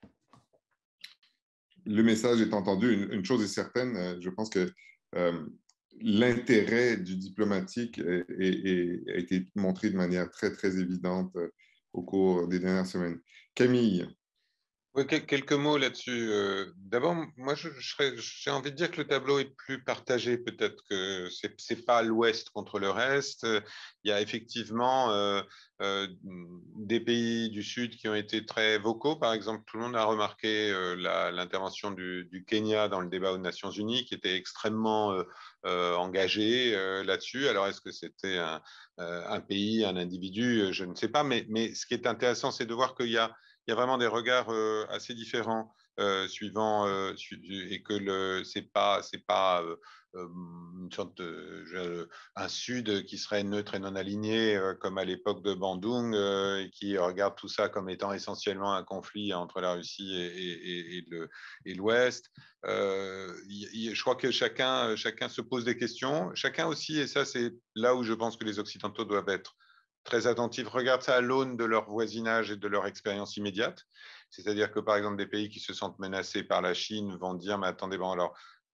Le message est entendu. Une, une chose est certaine, je pense que euh, l'intérêt du diplomatique est, est, est, a été montré de manière très, très évidente au cours des dernières semaines. Camille. Oui, quelques mots là-dessus. D'abord, moi, je, je serais, j'ai envie de dire que le tableau est plus partagé. Peut-être que c'est, c'est pas l'Ouest contre le reste. Il y a effectivement euh, euh, des pays du Sud qui ont été très vocaux. Par exemple, tout le monde a remarqué euh, la, l'intervention du, du Kenya dans le débat aux Nations Unies, qui était extrêmement euh, euh, engagé euh, là-dessus. Alors, est-ce que c'était un, euh, un pays, un individu? Je ne sais pas. Mais, mais ce qui est intéressant, c'est de voir qu'il y a il y a vraiment des regards euh, assez différents euh, suivant euh, su et que le c'est pas c'est pas euh, une sorte de je, un Sud qui serait neutre et non aligné euh, comme à l'époque de Bandung euh, et qui regarde tout ça comme étant essentiellement un conflit entre la Russie et, et, et, le, et l'Ouest. Euh, y, y, je crois que chacun chacun se pose des questions, chacun aussi, et ça c'est là où je pense que les Occidentaux doivent être très attentifs, regardent ça à l'aune de leur voisinage et de leur expérience immédiate. C'est-à-dire que, par exemple, des pays qui se sentent menacés par la Chine vont dire, mais attendez, bon, alors,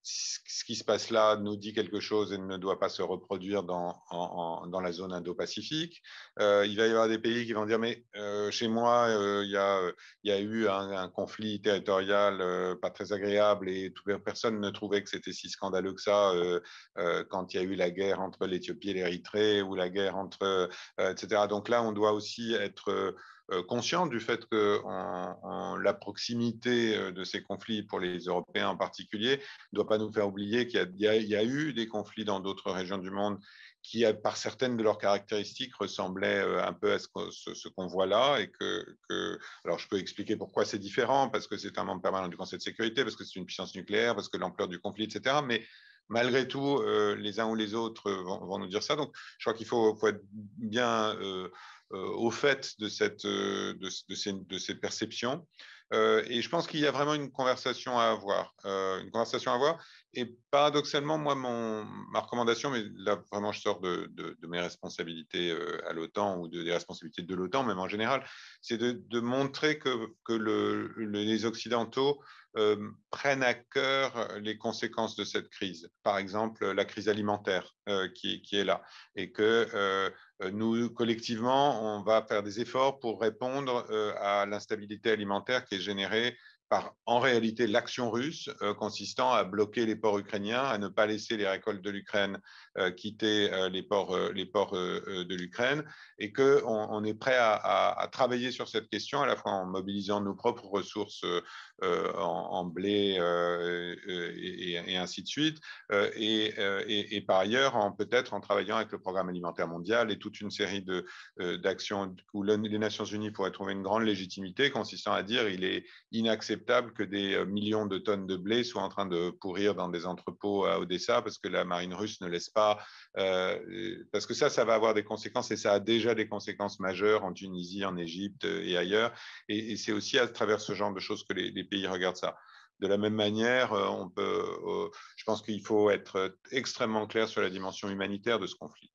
ce qui se passe là nous dit quelque chose et ne doit pas se reproduire dans, en, dans la zone Indo-Pacifique. Euh, il va y avoir des pays qui vont dire, mais euh, chez moi, euh, il, y a, il y a eu un, un conflit territorial euh, pas très agréable et tout, personne ne trouvait que c'était si scandaleux que ça euh, euh, quand il y a eu la guerre entre l'Éthiopie et l'Érythrée ou la guerre entre, euh, et cetera. Donc là, on doit aussi être euh, conscient du fait que en, en, la proximité de ces conflits pour les Européens en particulier ne doit pas nous faire oublier qu'il y a, il y a eu des conflits dans d'autres régions du monde qui, par certaines de leurs caractéristiques, ressemblaient un peu à ce, ce, ce qu'on voit là. Et que, que, alors, je peux expliquer pourquoi c'est différent, parce que c'est un membre permanent du Conseil de sécurité, parce que c'est une puissance nucléaire, parce que l'ampleur du conflit, et cetera. Mais malgré tout, euh, les uns ou les autres vont, vont nous dire ça. Donc, je crois qu'il faut, faut être bien euh, euh, au fait de, cette, euh, de, de, ces, de ces perceptions. Euh, et je pense qu'il y a vraiment une conversation à avoir, euh, une conversation à avoir. Et paradoxalement, moi, mon, ma recommandation, mais là vraiment je sors de, de, de mes responsabilités euh, à l'OTAN ou de, des responsabilités de l'OTAN, même en général, c'est de, de montrer que, que le, le, les Occidentaux euh, prennent à cœur les conséquences de cette crise. Par exemple, la crise alimentaire euh, qui, qui est là, et que euh, nous, collectivement, on va faire des efforts pour répondre euh, à l'instabilité alimentaire qui est générée par en réalité l'action russe euh, consistant à bloquer les ports ukrainiens, à ne pas laisser les récoltes de l'Ukraine euh, quitter euh, les ports, euh, les ports euh, de l'Ukraine, et qu'on on est prêt à, à, à travailler sur cette question, à la fois en mobilisant nos propres ressources euh, en, en blé euh, et, et ainsi de suite, euh, et, et, et par ailleurs en peut-être en travaillant avec le Programme alimentaire mondial et toute une série de, euh, d'actions où les Nations Unies pourraient trouver une grande légitimité consistant à dire il est inacceptable que des millions de tonnes de blé soient en train de pourrir dans des entrepôts à Odessa parce que la marine russe ne laisse pas, euh, parce que ça, ça va avoir des conséquences et ça a déjà des conséquences majeures en Tunisie, en Égypte et ailleurs. Et, et c'est aussi à travers ce genre de choses que les, les pays regardent ça. De la même manière, on peut, je pense qu'il faut être extrêmement clair sur la dimension humanitaire de ce conflit.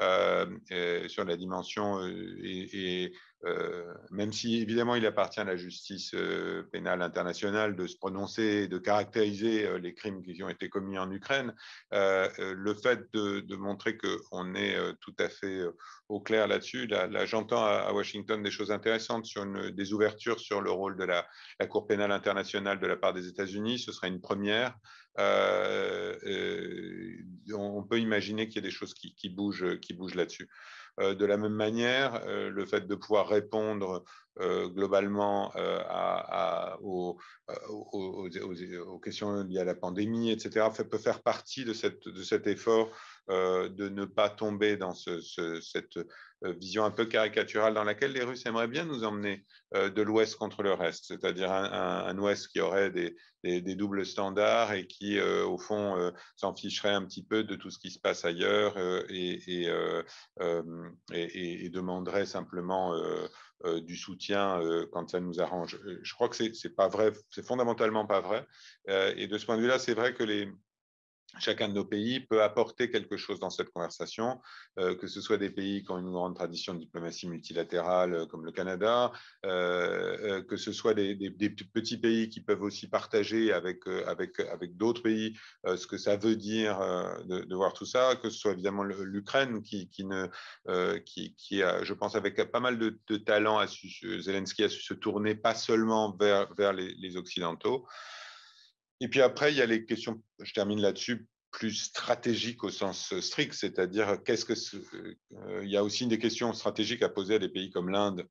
Euh, sur la dimension euh, et, et euh, même si évidemment il appartient à la justice euh, pénale internationale de se prononcer et de caractériser euh, les crimes qui ont été commis en Ukraine, euh, le fait de, de montrer qu'on est euh, tout à fait euh, au clair là-dessus, là, là j'entends à, à Washington des choses intéressantes sur une, des ouvertures sur le rôle de la, la Cour pénale internationale de la part des États-Unis, ce serait une première. Euh, euh, on peut imaginer qu'il y a des choses qui, qui bougent, qui bougent là-dessus. Euh, de la même manière, euh, le fait de pouvoir répondre euh, globalement euh, à, à, aux, aux, aux, aux questions liées à la pandémie, et cetera, fait, peut faire partie de, cette, de cet effort euh, de ne pas tomber dans ce, ce, cette vision un peu caricaturale dans laquelle les Russes aimeraient bien nous emmener euh, de l'Ouest contre le reste, c'est-à-dire un, un, un Ouest qui aurait des, des, des doubles standards et qui, euh, au fond, euh, s'en ficherait un petit peu de tout ce qui se passe ailleurs euh, et, et, euh, euh, et, et demanderait simplement euh, euh, du soutien euh, quand ça nous arrange. Je crois que c'est, c'est pas vrai, c'est fondamentalement pas vrai. Euh, et de ce point de vue-là, c'est vrai que les chacun de nos pays peut apporter quelque chose dans cette conversation, euh, que ce soit des pays qui ont une grande tradition de diplomatie multilatérale euh, comme le Canada, euh, euh, que ce soit des, des, des, petits pays qui peuvent aussi partager avec, euh, avec, avec d'autres pays euh, ce que ça veut dire euh, de, de voir tout ça, que ce soit évidemment l'Ukraine qui, qui, ne, euh, qui, qui a, je pense, avec pas mal de, de talent, a su, Zelensky a su se tourner pas seulement vers, vers les, les Occidentaux. Et puis après, il y a les questions, je termine là-dessus, plus stratégiques au sens strict, c'est-à-dire qu'est-ce que ce, euh, il y a aussi des questions stratégiques à poser à des pays comme l'Inde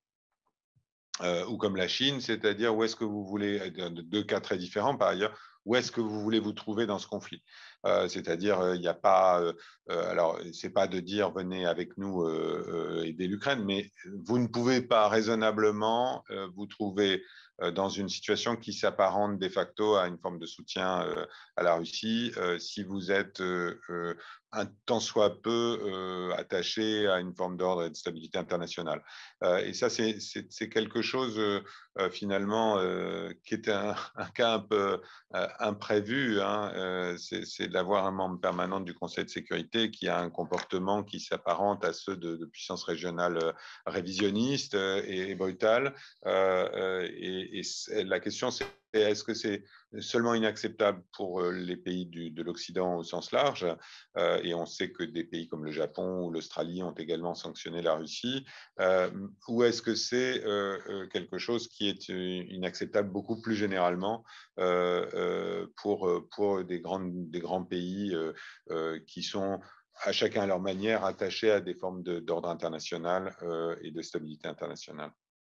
euh, ou comme la Chine, c'est-à-dire où est-ce que vous voulez, deux cas très différents par ailleurs, où est-ce que vous voulez vous trouver dans ce conflit euh, c'est-à-dire il euh, n'y a pas, euh, alors c'est pas de dire venez avec nous euh, euh, aider l'Ukraine, mais vous ne pouvez pas raisonnablement euh, vous trouver dans une situation qui s'apparente de facto à une forme de soutien euh, à la Russie, euh, si vous êtes euh, euh, un tant soit peu euh, attaché à une forme d'ordre et de stabilité internationale. Euh, et ça, c'est, c'est, c'est quelque chose euh, finalement euh, qui est un, un cas un peu euh, imprévu. Hein. Euh, c'est, c'est d'avoir un membre permanent du Conseil de sécurité qui a un comportement qui s'apparente à ceux de, de puissances régionales euh, révisionnistes euh, et, et brutales. Euh, et, et la question, c'est est-ce que c'est seulement inacceptable pour les pays du, de l'Occident au sens large, euh, et on sait que des pays comme le Japon ou l'Australie ont également sanctionné la Russie, euh, ou est-ce que c'est euh, quelque chose qui est inacceptable beaucoup plus généralement euh, euh, pour, pour des, grandes, des grands pays euh, euh, qui sont à chacun à leur manière attachés à des formes de, d'ordre international euh, et de stabilité internationale.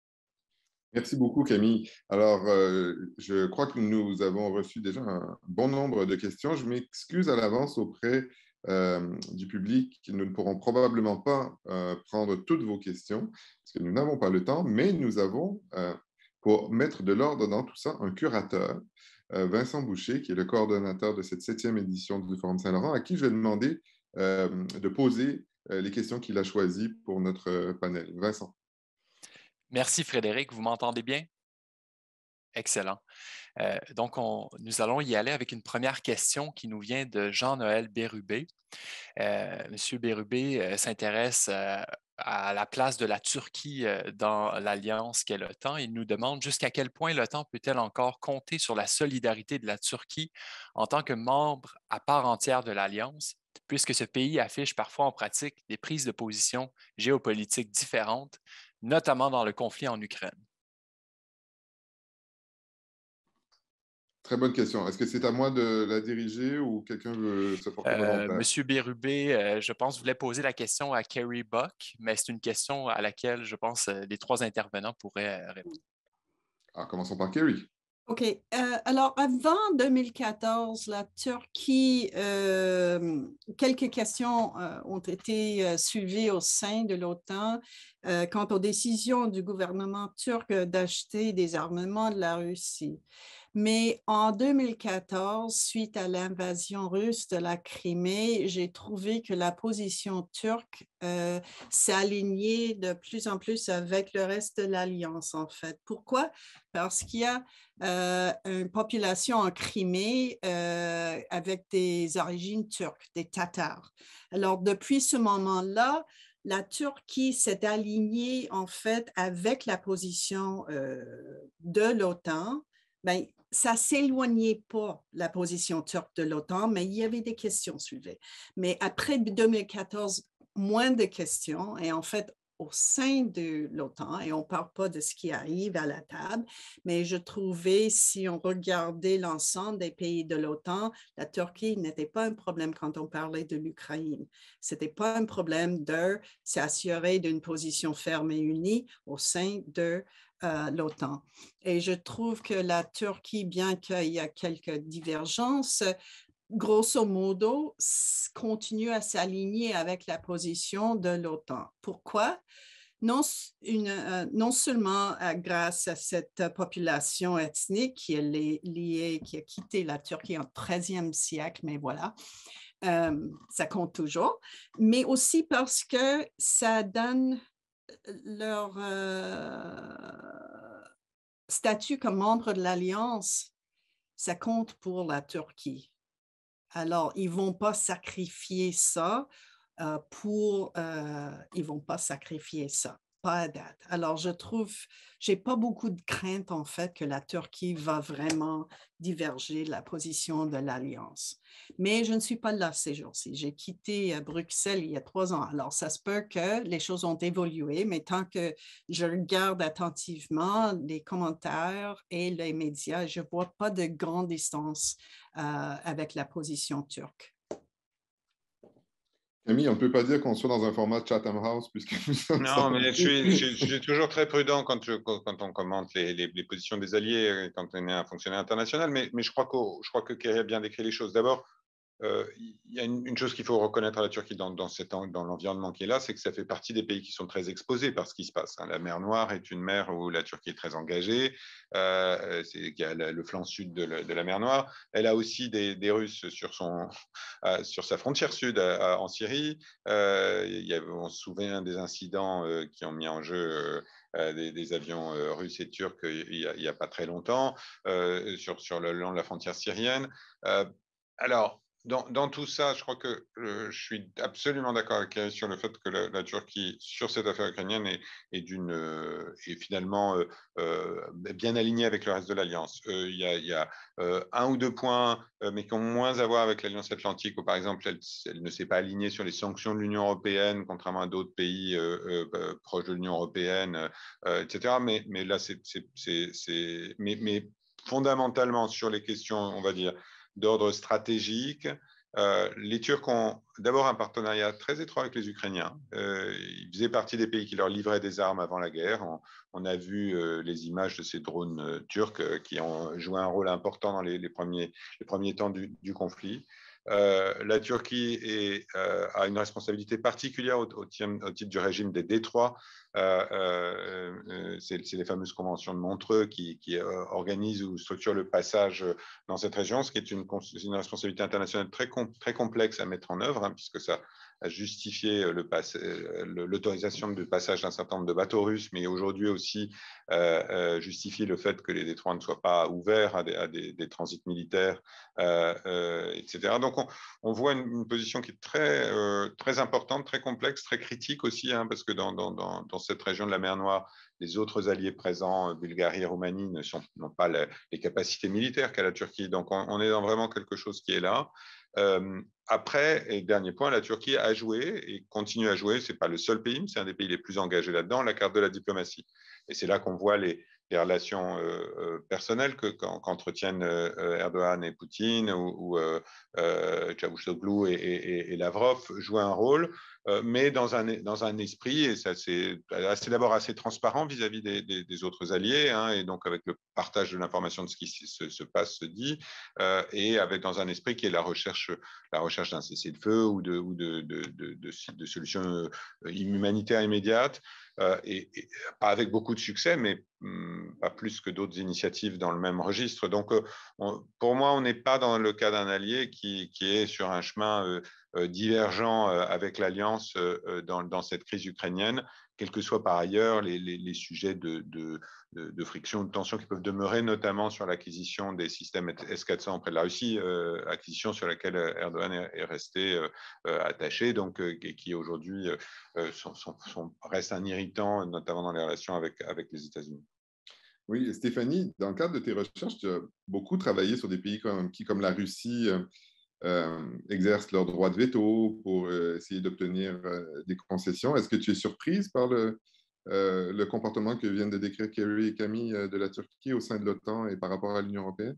Merci beaucoup, Camille. Alors, euh, je crois que nous avons reçu déjà un bon nombre de questions. Je m'excuse à l'avance auprès euh, du public. Nous ne pourrons probablement pas euh, prendre toutes vos questions parce que nous n'avons pas le temps, mais nous avons, euh, pour mettre de l'ordre dans tout ça, un curateur, euh, Vincent Boucher, qui est le coordonnateur de cette septième édition du Forum Saint-Laurent, à qui je vais demander euh, de poser euh, les questions qu'il a choisies pour notre panel. Vincent. Merci Frédéric, vous m'entendez bien? Excellent. Euh, donc, on, nous allons y aller avec une première question qui nous vient de Jean-Noël Bérubé. Euh, Monsieur Bérubé euh, s'intéresse euh, à la place de la Turquie euh, dans l'alliance qu'est l'OTAN. Il nous demande jusqu'à quel point l'OTAN peut-elle encore compter sur la solidarité de la Turquie en tant que membre à part entière de l'alliance, puisque ce pays affiche parfois en pratique des prises de position géopolitiques différentes, notamment dans le conflit en Ukraine. Très bonne question. Est-ce que c'est à moi de la diriger ou quelqu'un veut se porter Euh, volontaire? Monsieur Bérubé, euh, je pense, voulait poser la question à Kerry Buck, mais c'est une question à laquelle, je pense, euh, les trois intervenants pourraient euh, répondre. Ah, commençons par Kerry. OK. Euh, alors, avant deux mille quatorze, la Turquie, euh, quelques questions euh, ont été euh, soulevées au sein de l'OTAN euh, quant aux décisions du gouvernement turc d'acheter des armements de la Russie. Mais en deux mille quatorze, suite à l'invasion russe de la Crimée, j'ai trouvé que la position turque euh, s'est alignée de plus en plus avec le reste de l'Alliance, en fait. Pourquoi? Parce qu'il y a euh, une population en Crimée euh, avec des origines turques, des Tatars. Alors, depuis ce moment-là, la Turquie s'est alignée, en fait, avec la position euh, de l'OTAN. Bien, ça ne s'éloignait pas la position turque de l'OTAN, mais il y avait des questions soulevées. Mais après deux mille quatorze, moins de questions. Et en fait, au sein de l'OTAN, et on ne parle pas de ce qui arrive à la table, mais je trouvais, si on regardait l'ensemble des pays de l'OTAN, la Turquie n'était pas un problème quand on parlait de l'Ukraine. Ce n'était pas un problème de s'assurer d'une position ferme et unie au sein de Euh, l'OTAN. Et je trouve que la Turquie, bien qu'il y a quelques divergences, grosso modo, continue à s'aligner avec la position de l'OTAN. Pourquoi? Non, une, euh, non seulement euh, grâce à cette population ethnique qui est liée, qui a quitté la Turquie en treizième siècle, mais voilà, euh, ça compte toujours, mais aussi parce que ça donne leur euh, statut comme membre de l'Alliance, ça compte pour la Turquie. Alors, ils ne vont pas sacrifier ça euh, pour... Euh, ils ne vont pas sacrifier ça, pas à date. Alors, je trouve, je n'ai pas beaucoup de crainte, en fait, que la Turquie va vraiment diverger de la position de l'Alliance. Mais je ne suis pas là ces jours-ci. J'ai quitté Bruxelles il y a trois ans. Alors, ça se peut que les choses ont évolué, mais tant que je regarde attentivement les commentaires et les médias, je ne vois pas de grande distance euh, avec la position turque. Camille, on ne peut pas dire qu'on soit dans un format Chatham House puisque nous sommes... Non, mais je suis, je, je suis toujours très prudent quand, je, quand on commente les, les, les positions des alliés, quand on est un fonctionnaire international, mais, mais je crois que, je crois que Kerry a bien décrit les choses. D'abord, Euh, il y a une, une chose qu'il faut reconnaître à la Turquie dans, dans, cet, dans l'environnement qui est là, c'est que ça fait partie des pays qui sont très exposés par ce qui se passe. Hein. La mer Noire est une mer où la Turquie est très engagée. Euh, c'est, il y a le, le flanc sud de la, de la mer Noire. Elle a aussi des, des Russes sur, son, euh, sur sa frontière sud euh, en Syrie. Euh, il y a, on se souvient des incidents euh, qui ont mis en jeu euh, des, des avions euh, russes et turcs il n'y a, a pas très longtemps euh, sur, sur le long de la frontière syrienne. Euh, alors, Dans, dans tout ça, je crois que euh, je suis absolument d'accord avec Kerry sur le fait que la, la Turquie, sur cette affaire ukrainienne, est, est, d'une, euh, est finalement euh, euh, bien alignée avec le reste de l'Alliance. Euh, il y a, il y a euh, un ou deux points, euh, mais qui ont moins à voir avec l'Alliance Atlantique, où par exemple, elle, elle ne s'est pas alignée sur les sanctions de l'Union européenne, contrairement à d'autres pays euh, euh, proches de l'Union européenne, euh, et cetera. Mais, mais là, c'est... c'est, c'est, c'est mais, mais fondamentalement, sur les questions, on va dire, d'ordre stratégique. Euh, les Turcs ont d'abord un partenariat très étroit avec les Ukrainiens. Euh, ils faisaient partie des pays qui leur livraient des armes avant la guerre. On, on a vu euh, les images de ces drones euh, turcs euh, qui ont joué un rôle important dans les, les, premiers, les premiers temps du, du conflit. Euh, la Turquie est, euh, a une responsabilité particulière au, au, au titre du régime des détroits. Euh, euh, c'est, c'est les fameuses conventions de Montreux qui, qui euh, organisent ou structurent le passage dans cette région, ce qui est une, une responsabilité internationale très, com, très complexe à mettre en œuvre, hein, puisque ça a justifié le pass, le, l'autorisation de passage d'un certain nombre de bateaux russes, mais aujourd'hui aussi euh, euh, justifie le fait que les détroits ne soient pas ouverts à des, à des, des transits militaires, euh, euh, et cetera. Donc, on, on voit une, une position qui est très, euh, très importante, très complexe, très critique aussi, hein, parce que dans, dans, dans, dans cette région de la mer Noire, les autres alliés présents, Bulgarie et Roumanie, ne sont, n'ont pas les, les capacités militaires qu'a la Turquie. Donc, on, on est dans vraiment quelque chose qui est là. Euh, après, et dernier point, la Turquie a joué et continue à jouer, ce n'est pas le seul pays, mais c'est un des pays les plus engagés là-dedans, la carte de la diplomatie. Et c'est là qu'on voit les, les relations euh, personnelles que, qu'entretiennent euh, Erdogan et Poutine ou, ou euh, euh, Çavuşoğlu et, et, et Lavrov jouent un rôle, euh, mais dans un, dans un esprit, et ça c'est assez, d'abord assez transparent vis-à-vis des, des, des autres alliés, hein, et donc avec le partage de l'information de ce qui se, se passe, se dit, euh, et avec dans un esprit qui est la recherche, la recherche d'un cessez-le-feu ou de, ou de, de, de, de, de solutions humanitaires immédiates, euh, et, et pas avec beaucoup de succès, mais hum, pas plus que d'autres initiatives dans le même registre. Donc, euh, on, pour moi, on n'est pas dans le cas d'un allié qui, qui est sur un chemin euh, euh, divergent euh, avec l'Alliance euh, dans, dans cette crise ukrainienne, quels que soient par ailleurs les, les, les sujets de, de, de, de friction, de tension qui peuvent demeurer, notamment sur l'acquisition des systèmes S quatre cents auprès de la Russie, euh, acquisition sur laquelle Erdogan est, est resté euh, attaché, donc euh, qui aujourd'hui euh, sont, sont, sont, reste un irritant, notamment dans les relations avec, avec les États-Unis. Oui, Stéphanie, dans le cadre de tes recherches, tu as beaucoup travaillé sur des pays comme, qui, comme la Russie, euh, euh, exercent leur droit de veto pour euh, essayer d'obtenir euh, des concessions. Est-ce que tu es surprise par le, euh, le comportement que viennent de décrire Kerry et Camille euh, de la Turquie au sein de l'OTAN et par rapport à l'Union européenne?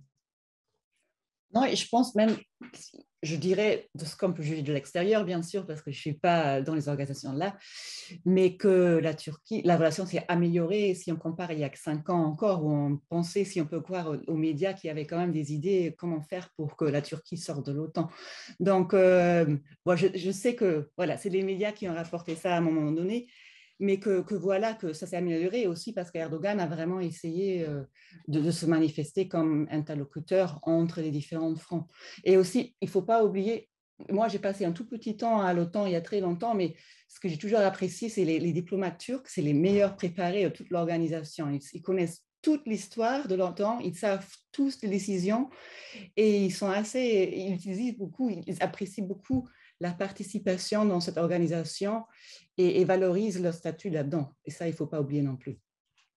Non, et je pense même, je dirais, de ce qu'on peut juger de l'extérieur, bien sûr, parce que je ne suis pas dans les organisations là, mais que la Turquie, la relation s'est améliorée si on compare il y a cinq ans encore, où on pensait, si on peut croire aux, aux médias, qu'il y avait quand même des idées comment faire pour que la Turquie sorte de l'OTAN. Donc, euh, bon, je, je sais que voilà, c'est les médias qui ont rapporté ça à un moment donné, mais que, que voilà, que ça s'est amélioré aussi parce qu'Erdogan a vraiment essayé euh, de, de se manifester comme interlocuteur entre les différents fronts. Et aussi, il ne faut pas oublier, moi j'ai passé un tout petit temps à l'OTAN il y a très longtemps, mais ce que j'ai toujours apprécié, c'est les, les diplomates turcs, c'est les meilleurs préparés de toute l'organisation. Ils, ils connaissent toute l'histoire de l'OTAN, ils savent tous les décisions et ils sont assez, ils utilisent beaucoup, ils apprécient beaucoup la participation dans cette organisation et, et valorisent leur statut là-dedans. Et ça, il ne faut pas oublier non plus.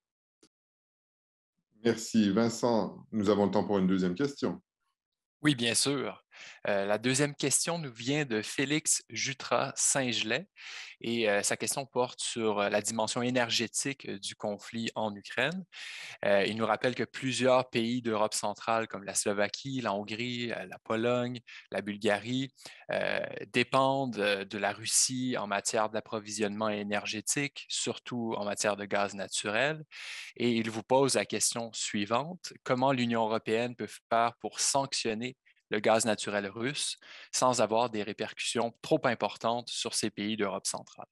Merci. Vincent, nous avons le temps pour une deuxième question. Oui, bien sûr. Euh, la deuxième question nous vient de Félix Jutras-Saint-Gelais et euh, sa question porte sur la dimension énergétique du conflit en Ukraine. Euh, il nous rappelle que plusieurs pays d'Europe centrale comme la Slovaquie, la Hongrie, la Pologne, la Bulgarie euh, dépendent de la Russie en matière d'approvisionnement énergétique, surtout en matière de gaz naturel. Et il vous pose la question suivante: comment l'Union européenne peut faire pour sanctionner le gaz naturel russe sans avoir des répercussions trop importantes sur ces pays d'Europe centrale?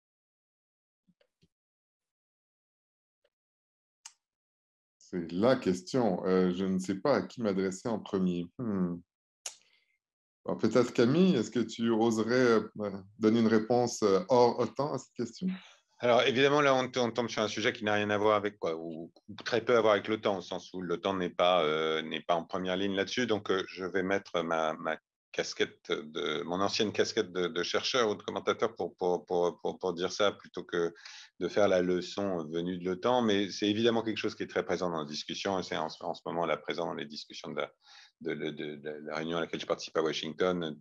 C'est la question. Euh, je ne sais pas à qui m'adresser en premier. Hmm. Bon, peut-être Camille, est-ce que tu oserais euh, donner une réponse euh, hors OTAN à cette question? Alors évidemment, là, on, on tombe sur un sujet qui n'a rien à voir avec quoi, ou, ou très peu à voir avec l'OTAN, au sens où l'OTAN n'est pas, euh, n'est pas en première ligne là-dessus. Donc, euh, je vais mettre ma, ma casquette, de, mon ancienne casquette de, de chercheur ou de commentateur pour, pour, pour, pour, pour dire ça, plutôt que de faire la leçon venue de l'OTAN. Mais c'est évidemment quelque chose qui est très présent dans la discussion, et c'est en, en ce moment là présent dans les discussions de la, De, de, de, de la réunion à laquelle je participe à Washington,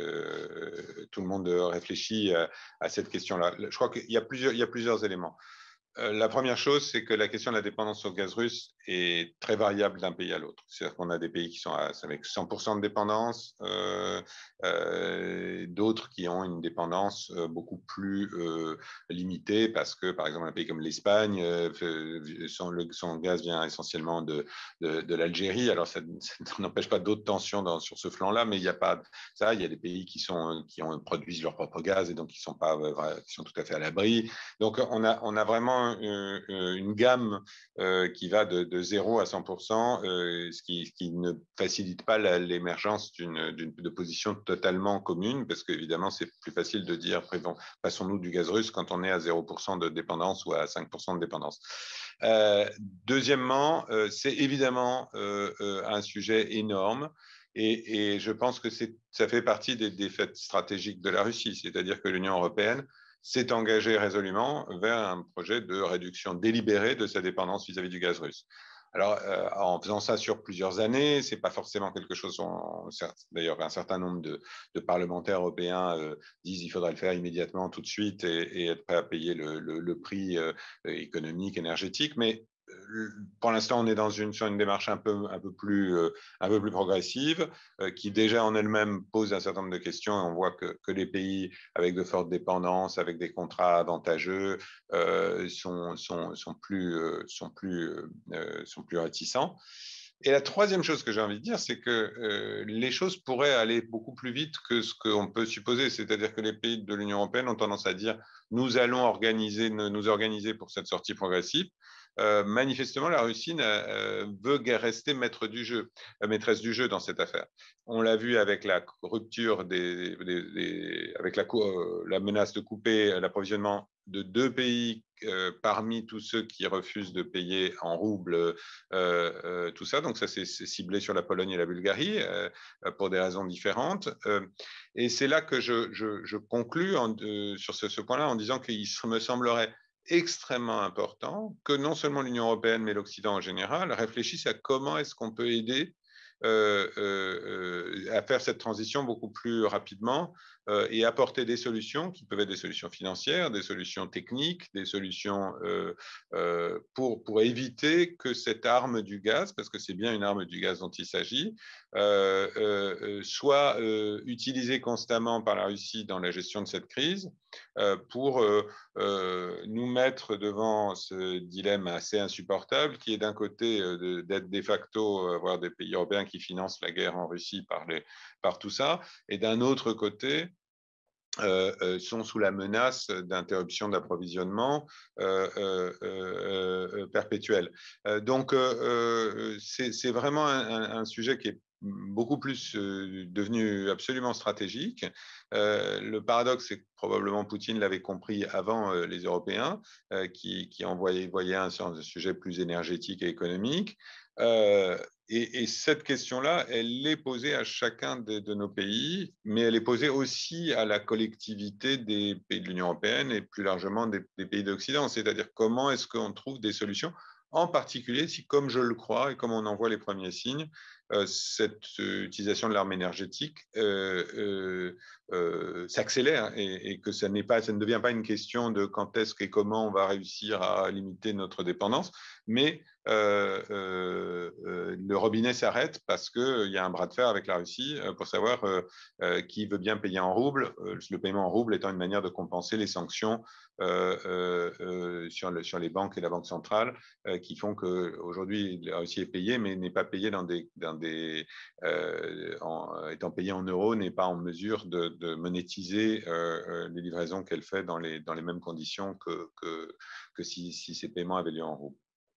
de, tout le monde réfléchit à, à cette question-là. Je crois qu'il y a plusieurs, il y a plusieurs éléments. Euh, la première chose, c'est que la question de la dépendance au gaz russe est très variable d'un pays à l'autre. C'est-à-dire qu'on a des pays qui sont à, avec cent pour cent de dépendance, euh, euh, d'autres qui ont une dépendance euh, beaucoup plus euh, limitée parce que, par exemple, un pays comme l'Espagne, euh, son, le, son gaz vient essentiellement de, de, de l'Algérie. Alors, ça, ça n'empêche pas d'autres tensions dans, sur ce flanc-là, mais il n'y a pas ça. Il y a des pays qui, sont, qui ont, produisent leur propre gaz et donc qui sont, pas, qui sont tout à fait à l'abri. Donc, on a, on a vraiment une gamme euh, qui va de, de zéro à cent pour cent, euh, ce, qui, ce qui ne facilite pas l'émergence d'une, d'une, de positions totalement communes, parce qu'évidemment, c'est plus facile de dire passons-nous du gaz russe quand on est à zéro pour cent de dépendance ou à cinq pour cent de dépendance. Euh, deuxièmement, euh, c'est évidemment euh, euh, un sujet énorme. Et, et je pense que ça fait partie des défaites stratégiques de la Russie, c'est-à-dire que l'Union européenne s'est engagée résolument vers un projet de réduction délibérée de sa dépendance vis-à-vis du gaz russe. Alors, euh, en faisant ça sur plusieurs années, c'est pas forcément quelque chose. D'ailleurs, un certain nombre de, de parlementaires européens euh, disent qu'il faudrait le faire immédiatement, tout de suite, et, et être prêt à payer le, le, le prix euh, économique, énergétique. Mais pour l'instant, on est dans une, sur une démarche un peu, un peu, plus, euh, un peu plus progressive, euh, qui déjà en elle-même pose un certain nombre de questions. Et on voit que, que les pays avec de fortes dépendances, avec des contrats avantageux, euh, sont, sont, sont, plus, euh, sont, plus, euh, sont plus réticents. Et la troisième chose que j'ai envie de dire, c'est que euh, les choses pourraient aller beaucoup plus vite que ce qu'on peut supposer. C'est-à-dire que les pays de l'Union européenne ont tendance à dire « nous allons organiser, nous organiser pour cette sortie progressive ». Euh, manifestement, la Russie euh, veut rester maître du jeu, euh, maîtresse du jeu dans cette affaire. On l'a vu avec la rupture, des, des, des, avec la, euh, la menace de couper l'approvisionnement de deux pays euh, parmi tous ceux qui refusent de payer en roubles, euh, euh, tout ça. Donc ça, c'est ciblé sur la Pologne et la Bulgarie euh, pour des raisons différentes. Euh, et c'est là que je, je, je conclus en, euh, sur ce, ce point-là en disant qu'il me semblerait extrêmement important que non seulement l'Union européenne, mais l'Occident en général réfléchissent à comment est-ce qu'on peut aider euh, euh, à faire cette transition beaucoup plus rapidement euh, et apporter des solutions qui peuvent être des solutions financières, des solutions techniques, des solutions euh, euh, pour, pour éviter que cette arme du gaz, parce que c'est bien une arme du gaz dont il s'agit, euh, euh, soit euh, utilisée constamment par la Russie dans la gestion de cette crise euh, pour euh, euh, nous mettre devant ce dilemme assez insupportable qui est d'un côté euh, d'être de, facto, euh, voire des pays européens qui financent la guerre en Russie par, les, par tout ça, et d'un autre côté, Euh, euh, sont sous la menace d'interruption d'approvisionnement euh, euh, euh, perpétuelle. Euh, donc, euh, c'est vraiment un, un sujet qui est beaucoup plus euh, devenu absolument stratégique. Euh, le paradoxe, c'est que probablement Poutine l'avait compris avant euh, les Européens, euh, qui, qui en voyaient, voyaient un, un sujet plus énergétique et économique. Euh, et, et cette question-là, elle est posée à chacun de, de nos pays, mais elle est posée aussi à la collectivité des pays de l'Union européenne et plus largement des, des pays d'Occident. C'est-à-dire comment est-ce qu'on trouve des solutions, en particulier si, comme je le crois et comme on en voit les premiers signes, euh, cette euh, utilisation de l'arme énergétique euh, euh, euh, s'accélère et, et que ça, n'est pas, ça ne devient pas une question de quand est-ce et comment on va réussir à limiter notre dépendance, mais euh, euh, euh, le robinet s'arrête parce qu'il euh, y a un bras de fer avec la Russie euh, pour savoir euh, euh, qui veut bien payer en roubles, euh, le paiement en roubles étant une manière de compenser les sanctions euh, euh, euh, sur, le, sur les banques et la Banque centrale euh, qui font qu'aujourd'hui la Russie est payée mais n'est pas payée dans des, dans des euh, en, étant payée en euros, n'est pas en mesure de, de monétiser euh, les livraisons qu'elle fait dans les, dans les mêmes conditions que, que, que si, si ces paiements avaient lieu en roubles.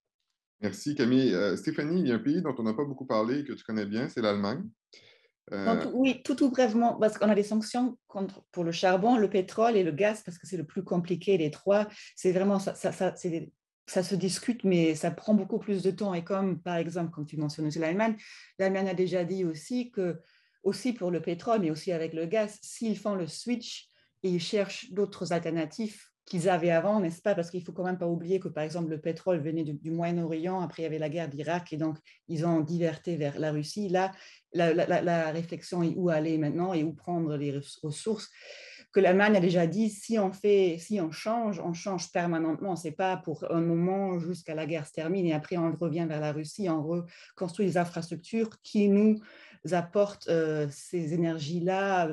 Merci Camille. Euh, Stéphanie, il y a un pays dont on n'a pas beaucoup parlé et que tu connais bien, c'est l'Allemagne. Euh... Donc, oui, tout, tout brièvement, parce qu'on a des sanctions contre, pour le charbon, le pétrole et le gaz, parce que c'est le plus compliqué des trois. C'est vraiment, ça, ça, ça, des, ça se discute, mais ça prend beaucoup plus de temps. Et comme, par exemple, comme tu mentionnes aussi l'Allemagne, l'Allemagne a déjà dit aussi que, aussi pour le pétrole, mais aussi avec le gaz, s'ils font le switch et ils cherchent d'autres alternatives qu'ils avaient avant, n'est-ce pas? Parce qu'il ne faut quand même pas oublier que, par exemple, le pétrole venait du, du Moyen-Orient, après il y avait la guerre d'Irak, et donc ils ont diverté vers la Russie. Là, la, la, la réflexion est où aller maintenant et où prendre les ressources. Que l'Allemagne a déjà dit, si on fait, si on change, on change permanentement. Ce n'est pas pour un moment jusqu'à la guerre se termine et après on revient vers la Russie, on reconstruit des infrastructures qui nous apportent euh, ces énergies-là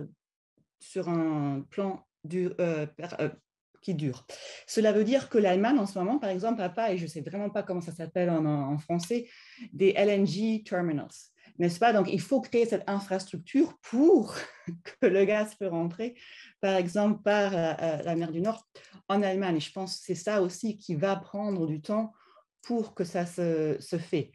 sur un plan du, euh, euh, qui dure. Cela veut dire que l'Allemagne, en ce moment, par exemple, n'a pas, et je ne sais vraiment pas comment ça s'appelle en, en français, des L N G terminals, n'est-ce pas? Donc, il faut créer cette infrastructure pour que le gaz peut rentrer, par exemple, par euh, la mer du Nord en Allemagne. Et je pense que c'est ça aussi qui va prendre du temps pour que ça se, se fait.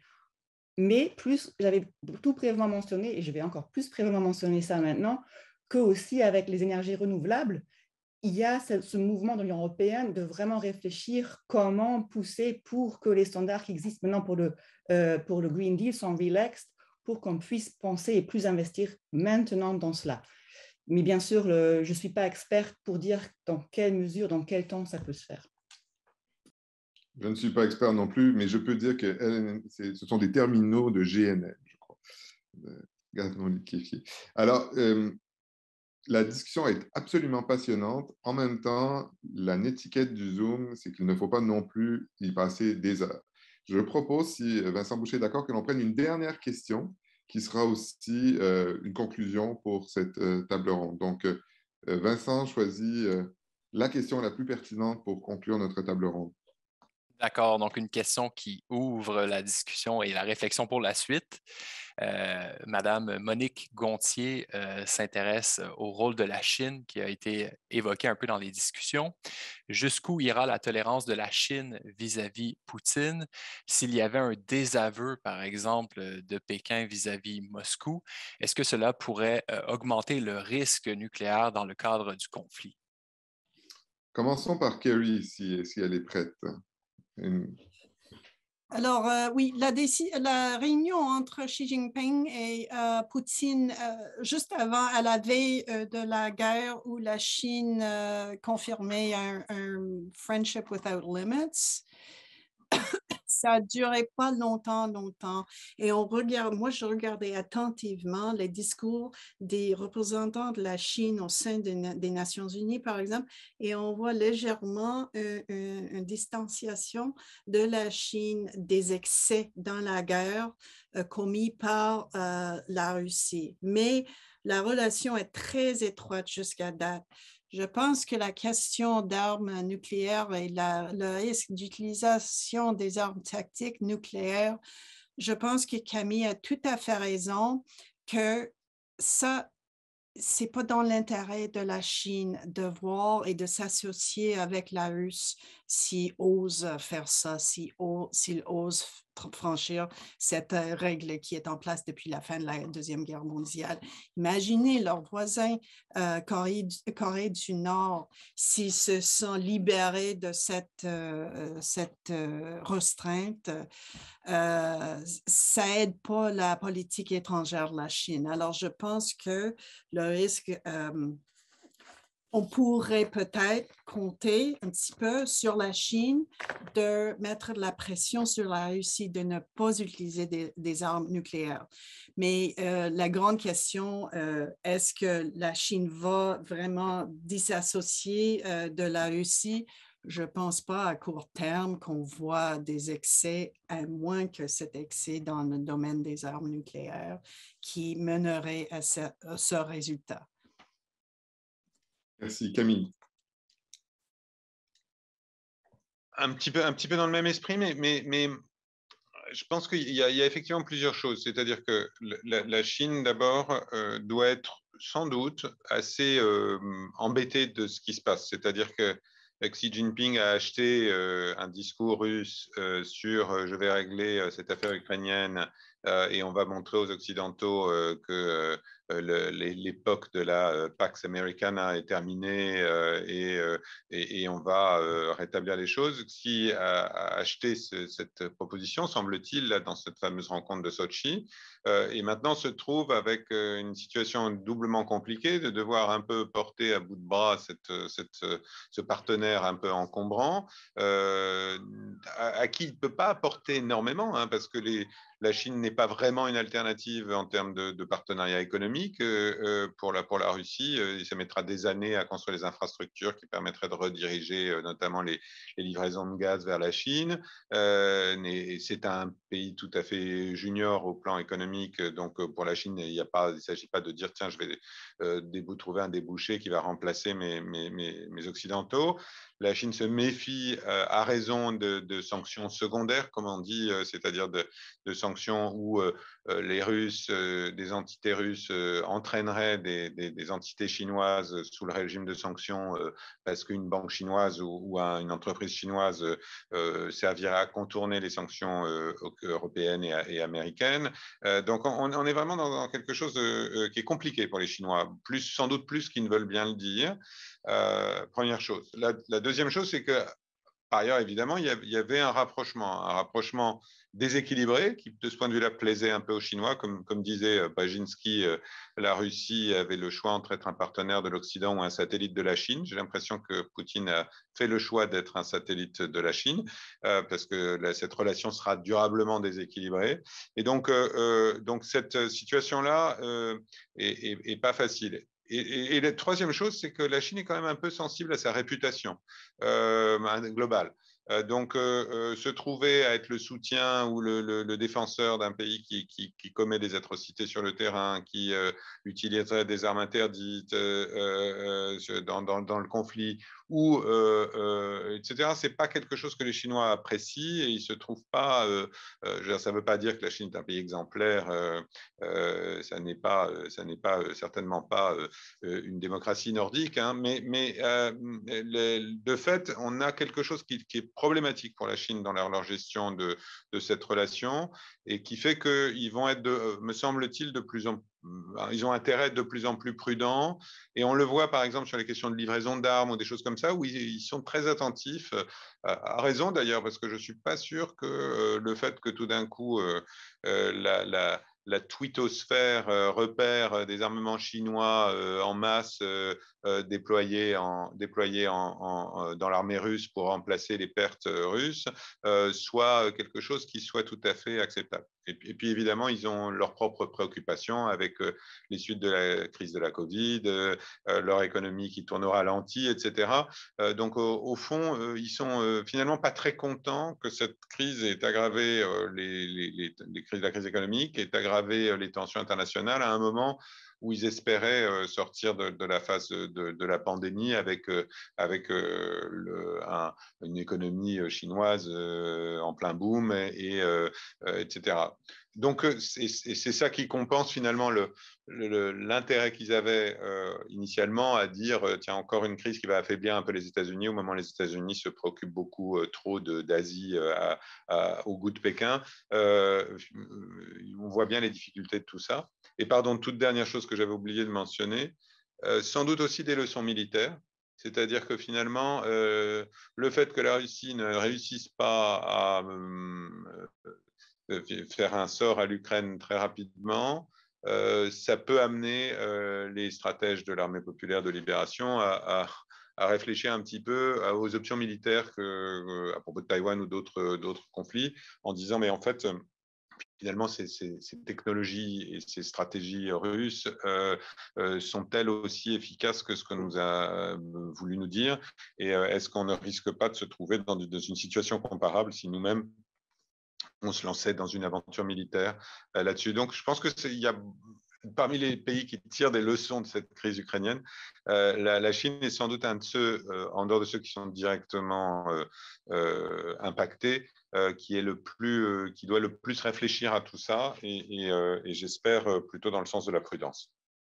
Mais plus, j'avais tout brièvement mentionné, et je vais encore plus brièvement mentionner ça maintenant, que aussi avec les énergies renouvelables, il y a ce, ce mouvement de l'Union européenne de vraiment réfléchir comment pousser pour que les standards qui existent maintenant pour le, euh, pour le Green Deal sont relaxed, pour qu'on puisse penser et plus investir maintenant dans cela. Mais bien sûr, le, je ne suis pas experte pour dire dans quelle mesure, dans quel temps ça peut se faire. Je ne suis pas expert non plus, mais je peux dire que ce sont des terminaux de G N L, je crois, de gaz non liquéfié. Alors, euh, la discussion est absolument passionnante. En même temps, la netiquette du Zoom, c'est qu'il ne faut pas non plus y passer des heures. je propose, si Vincent Boucher est d'accord, que l'on prenne une dernière question qui sera aussi euh, une conclusion pour cette euh, table ronde. Donc, euh, Vincent choisit euh, la question la plus pertinente pour conclure notre table ronde. D'accord, donc une question qui ouvre la discussion et la réflexion pour la suite. Euh, Madame Monique Gontier euh, s'intéresse au rôle de la Chine qui a été évoqué un peu dans les discussions. Jusqu'où ira la tolérance de la Chine vis-à-vis Poutine? S'il y avait un désaveu, par exemple, de Pékin vis-à-vis Moscou, est-ce que cela pourrait euh, augmenter le risque nucléaire dans le cadre du conflit? Commençons par Kerry, si, si elle est prête. Une... Alors, euh, oui, la, la réunion entre Xi Jinping et euh, Poutine, euh, juste avant, à la veille euh, de la guerre où la Chine euh, confirmait un, un friendship without limits, ça ne durait pas longtemps, longtemps. Et on regarde, moi, je regardais attentivement les discours des représentants de la Chine au sein de, des Nations Unies, par exemple, et on voit légèrement une, une, une distanciation de la Chine des excès dans la guerre euh, commis par euh, la Russie. Mais la relation est très étroite jusqu'à date. Je pense que la question d'armes nucléaires et la, le risque d'utilisation des armes tactiques nucléaires, je pense que Camille a tout à fait raison que ça, c'est pas dans l'intérêt de la Chine de voir et de s'associer avec la Russie s'il ose faire ça, s'il ose franchir cette règle qui est en place depuis la fin de la Deuxième Guerre mondiale. Imaginez leurs voisins euh, Corée, Corée du Nord s'ils se sont libérés de cette, euh, cette euh, restreinte. Euh, ça n'aide pas la politique étrangère de la Chine. Alors, je pense que le risque, euh, on pourrait peut-être compter un petit peu sur la Chine de mettre de la pression sur la Russie de ne pas utiliser des, des armes nucléaires. Mais euh, la grande question, euh, est-ce que la Chine va vraiment disassocier euh, de la Russie? Je ne pense pas à court terme qu'on voit des excès, à moins que cet excès dans le domaine des armes nucléaires qui mènerait à ce, à ce résultat. Merci. Camille. Un petit peu, un petit peu dans le même esprit, mais, mais, mais je pense qu'il y, y a effectivement plusieurs choses. C'est-à-dire que la, la Chine, d'abord, euh, doit être sans doute assez euh, embêtée de ce qui se passe. C'est-à-dire que Xi Jinping a acheté euh, un discours russe euh, sur euh, « je vais régler euh, cette affaire ukrainienne euh, et on va montrer aux Occidentaux euh, que euh, l'époque de la euh, Pax Americana est terminée euh, et, euh, et, et on va euh, rétablir les choses ». Xi a, a acheté ce, cette proposition, semble-t-il, dans cette fameuse rencontre de Sochi, euh, et maintenant se trouve avec euh, une situation doublement compliquée de devoir un peu porter à bout de bras cette, cette, ce partenaire un peu encombrant, euh, à, à qui il ne peut pas apporter énormément, hein, parce que les, la Chine n'est pas vraiment une alternative en termes de, de partenariat économique euh, pour, la, pour la Russie. Euh, ça mettra des années à construire les infrastructures qui permettraient de rediriger euh, notamment les, les livraisons de gaz vers la Chine. Euh, c'est un pays tout à fait junior au plan économique, donc pour la Chine, il ne s'agit pas de dire tiens, je vais euh, débou, trouver un débouché qui va remplacer mes, mes, mes, mes Occidentaux. La Chine se méfie euh, à raison de, de sanctions secondaires, comme on dit, euh, c'est-à-dire de, de sanctions où euh, les Russes, euh, des entités russes euh, entraîneraient des, des, des entités chinoises sous le régime de sanctions euh, parce qu'une banque chinoise ou, ou un, une entreprise chinoise euh, servirait à contourner les sanctions euh, européennes et, et américaines. Euh, donc on, on est vraiment dans, dans quelque chose euh, qui est compliqué pour les Chinois, plus, sans doute plus qu'ils ne veulent bien le dire. Euh, première chose. La, la deuxième chose, c'est que, par ailleurs, évidemment, il y avait un rapprochement, un rapprochement déséquilibré qui, de ce point de vue-là, plaisait un peu aux Chinois. Comme, comme disait Baginski, la Russie avait le choix entre être un partenaire de l'Occident ou un satellite de la Chine. J'ai l'impression que Poutine a fait le choix d'être un satellite de la Chine euh, parce que là, cette relation sera durablement déséquilibrée. Et donc, euh, donc cette situation-là euh, est, est, est pas facile. Et, et, et la troisième chose, c'est que la Chine est quand même un peu sensible à sa réputation euh, globale. Euh, donc, euh, euh, se trouver à être le soutien ou le, le, le défenseur d'un pays qui, qui, qui commet des atrocités sur le terrain, qui euh, utiliserait des armes interdites euh, euh, dans, dans, dans le conflit, ou euh, euh, et cetera. C'est pas quelque chose que les Chinois apprécient et ils se trouvent pas. Euh, euh, ça ne veut pas dire que la Chine est un pays exemplaire. Euh, euh, ça n'est pas, ça n'est pas euh, certainement pas euh, une démocratie nordique, hein, mais, mais euh, le, de fait, on a quelque chose qui, qui est problématique pour la Chine dans leur, leur gestion de, de cette relation et qui fait qu'ils vont être, de, me semble-t-il, de plus en plus ils ont intérêt à être de plus en plus prudents et on le voit par exemple sur les questions de livraison d'armes ou des choses comme ça où ils, ils sont très attentifs, à raison d'ailleurs, parce que je ne suis pas sûr que euh, le fait que tout d'un coup euh, euh, la, la, la twittosphère euh, repère des armements chinois euh, en masse euh, euh, déployés, en, déployés en, en, dans l'armée russe pour remplacer les pertes russes euh, soit quelque chose qui soit tout à fait acceptable. Et puis, et puis évidemment, ils ont leurs propres préoccupations avec euh, les suites de la crise de la Covid, euh, leur économie qui tourne au ralenti, et cetera. Euh, donc au, au fond, euh, ils sont euh, finalement pas très contents que cette crise ait aggravé euh, les, les, les, les crises, la crise économique, ait aggravé euh, les tensions internationales à un moment où ils espéraient euh, sortir de, de la phase de, de la pandémie avec, euh, avec euh, le, un, une économie chinoise euh, en plein boom, et, et, euh, et cetera. Donc, c'est ça qui compense finalement l'intérêt qu'ils avaient euh, initialement à dire euh, tiens, encore une crise qui va affaiblir un peu les États-Unis au moment où les États-Unis se préoccupent beaucoup euh, trop d'Asie euh, à, à, au goût de Pékin. Euh, on voit bien les difficultés de tout ça. Et pardon, toute dernière chose que j'avais oublié de mentionner, euh, sans doute aussi des leçons militaires. C'est-à-dire que finalement, euh, le fait que la Russie ne réussisse pas à euh, faire un sort à l'Ukraine très rapidement, euh, ça peut amener euh, les stratèges de l'armée populaire de libération à, à, à réfléchir un petit peu aux options militaires que, euh, à propos de Taïwan ou d'autres d'autres conflits, en disant mais en fait, finalement, ces, ces, ces technologies et ces stratégies russes euh, euh, sont-elles aussi efficaces que ce que nous a voulu nous dire? Et euh, est-ce qu'on ne risque pas de se trouver dans, dans une situation comparable si nous-mêmes on se lançait dans une aventure militaire euh, là-dessus? Donc, je pense que c'est, il y a parmi les pays qui tirent des leçons de cette crise ukrainienne, euh, la, la Chine est sans doute un de ceux, euh, en dehors de ceux qui sont directement euh, euh, impactés, euh, qui est le plus, euh, qui doit le plus réfléchir à tout ça, et, et, euh, et j'espère euh, plutôt dans le sens de la prudence.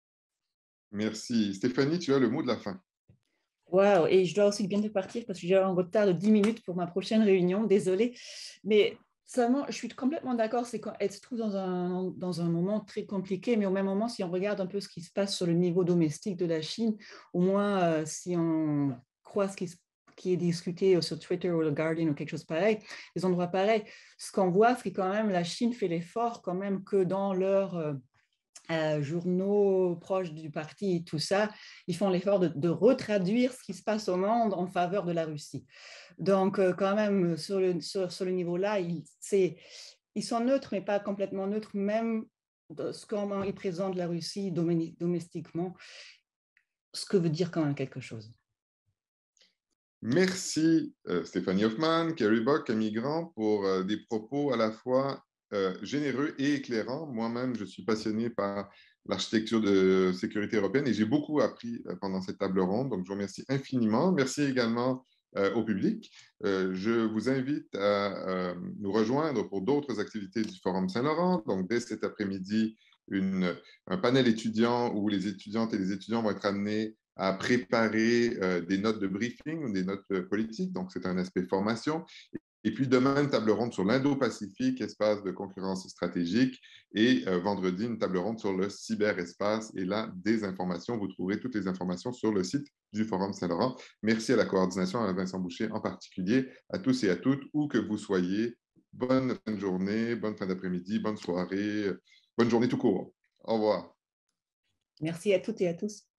Merci. Stéphanie, tu as le mot de la fin. Waouh, et je dois aussi bientôt partir parce que j'ai un retard de dix minutes pour ma prochaine réunion, désolée. Mais seulement, je suis complètement d'accord, c'est qu'elle se trouve dans un, dans un moment très compliqué, mais au même moment, si on regarde un peu ce qui se passe sur le niveau domestique de la Chine, au moins euh, si on croit ce qui, qui est discuté sur Twitter ou le Guardian ou quelque chose pareil, des endroits pareils, ce qu'on voit, c'est que quand même la Chine fait l'effort quand même que dans leur... Euh, Euh, journaux proches du parti et tout ça, ils font l'effort de, de retraduire ce qui se passe au monde en faveur de la Russie. Donc, euh, quand même, sur le, sur, sur le niveau-là, ils, ils sont neutres, mais pas complètement neutres, même de ce comment ils présentent la Russie domestiquement, ce que veut dire quand même quelque chose. Merci euh, Stéphanie Hoffman, Carrie Bock, Camille Grand, pour euh, des propos à la fois Euh, généreux et éclairant. Moi-même, je suis passionné par l'architecture de sécurité européenne et j'ai beaucoup appris euh, pendant cette table ronde. Donc, je vous remercie infiniment. Merci également euh, au public. Euh, je vous invite à euh, nous rejoindre pour d'autres activités du Forum Saint-Laurent. Donc, dès cet après-midi, une, un panel étudiant où les étudiantes et les étudiants vont être amenés à préparer euh, des notes de briefing ou des notes politiques. Donc, c'est un aspect formation. Et puis demain, une table ronde sur l'Indo-Pacifique, espace de concurrence stratégique. Et euh, vendredi, une table ronde sur le cyberespace. Et là, des informations. Vous trouverez toutes les informations sur le site du Forum Saint-Laurent. Merci à la coordination, à Vincent Boucher en particulier, à tous et à toutes, où que vous soyez. Bonne fin de journée, bonne fin d'après-midi, bonne soirée, bonne journée tout court. Au revoir. Merci à toutes et à tous.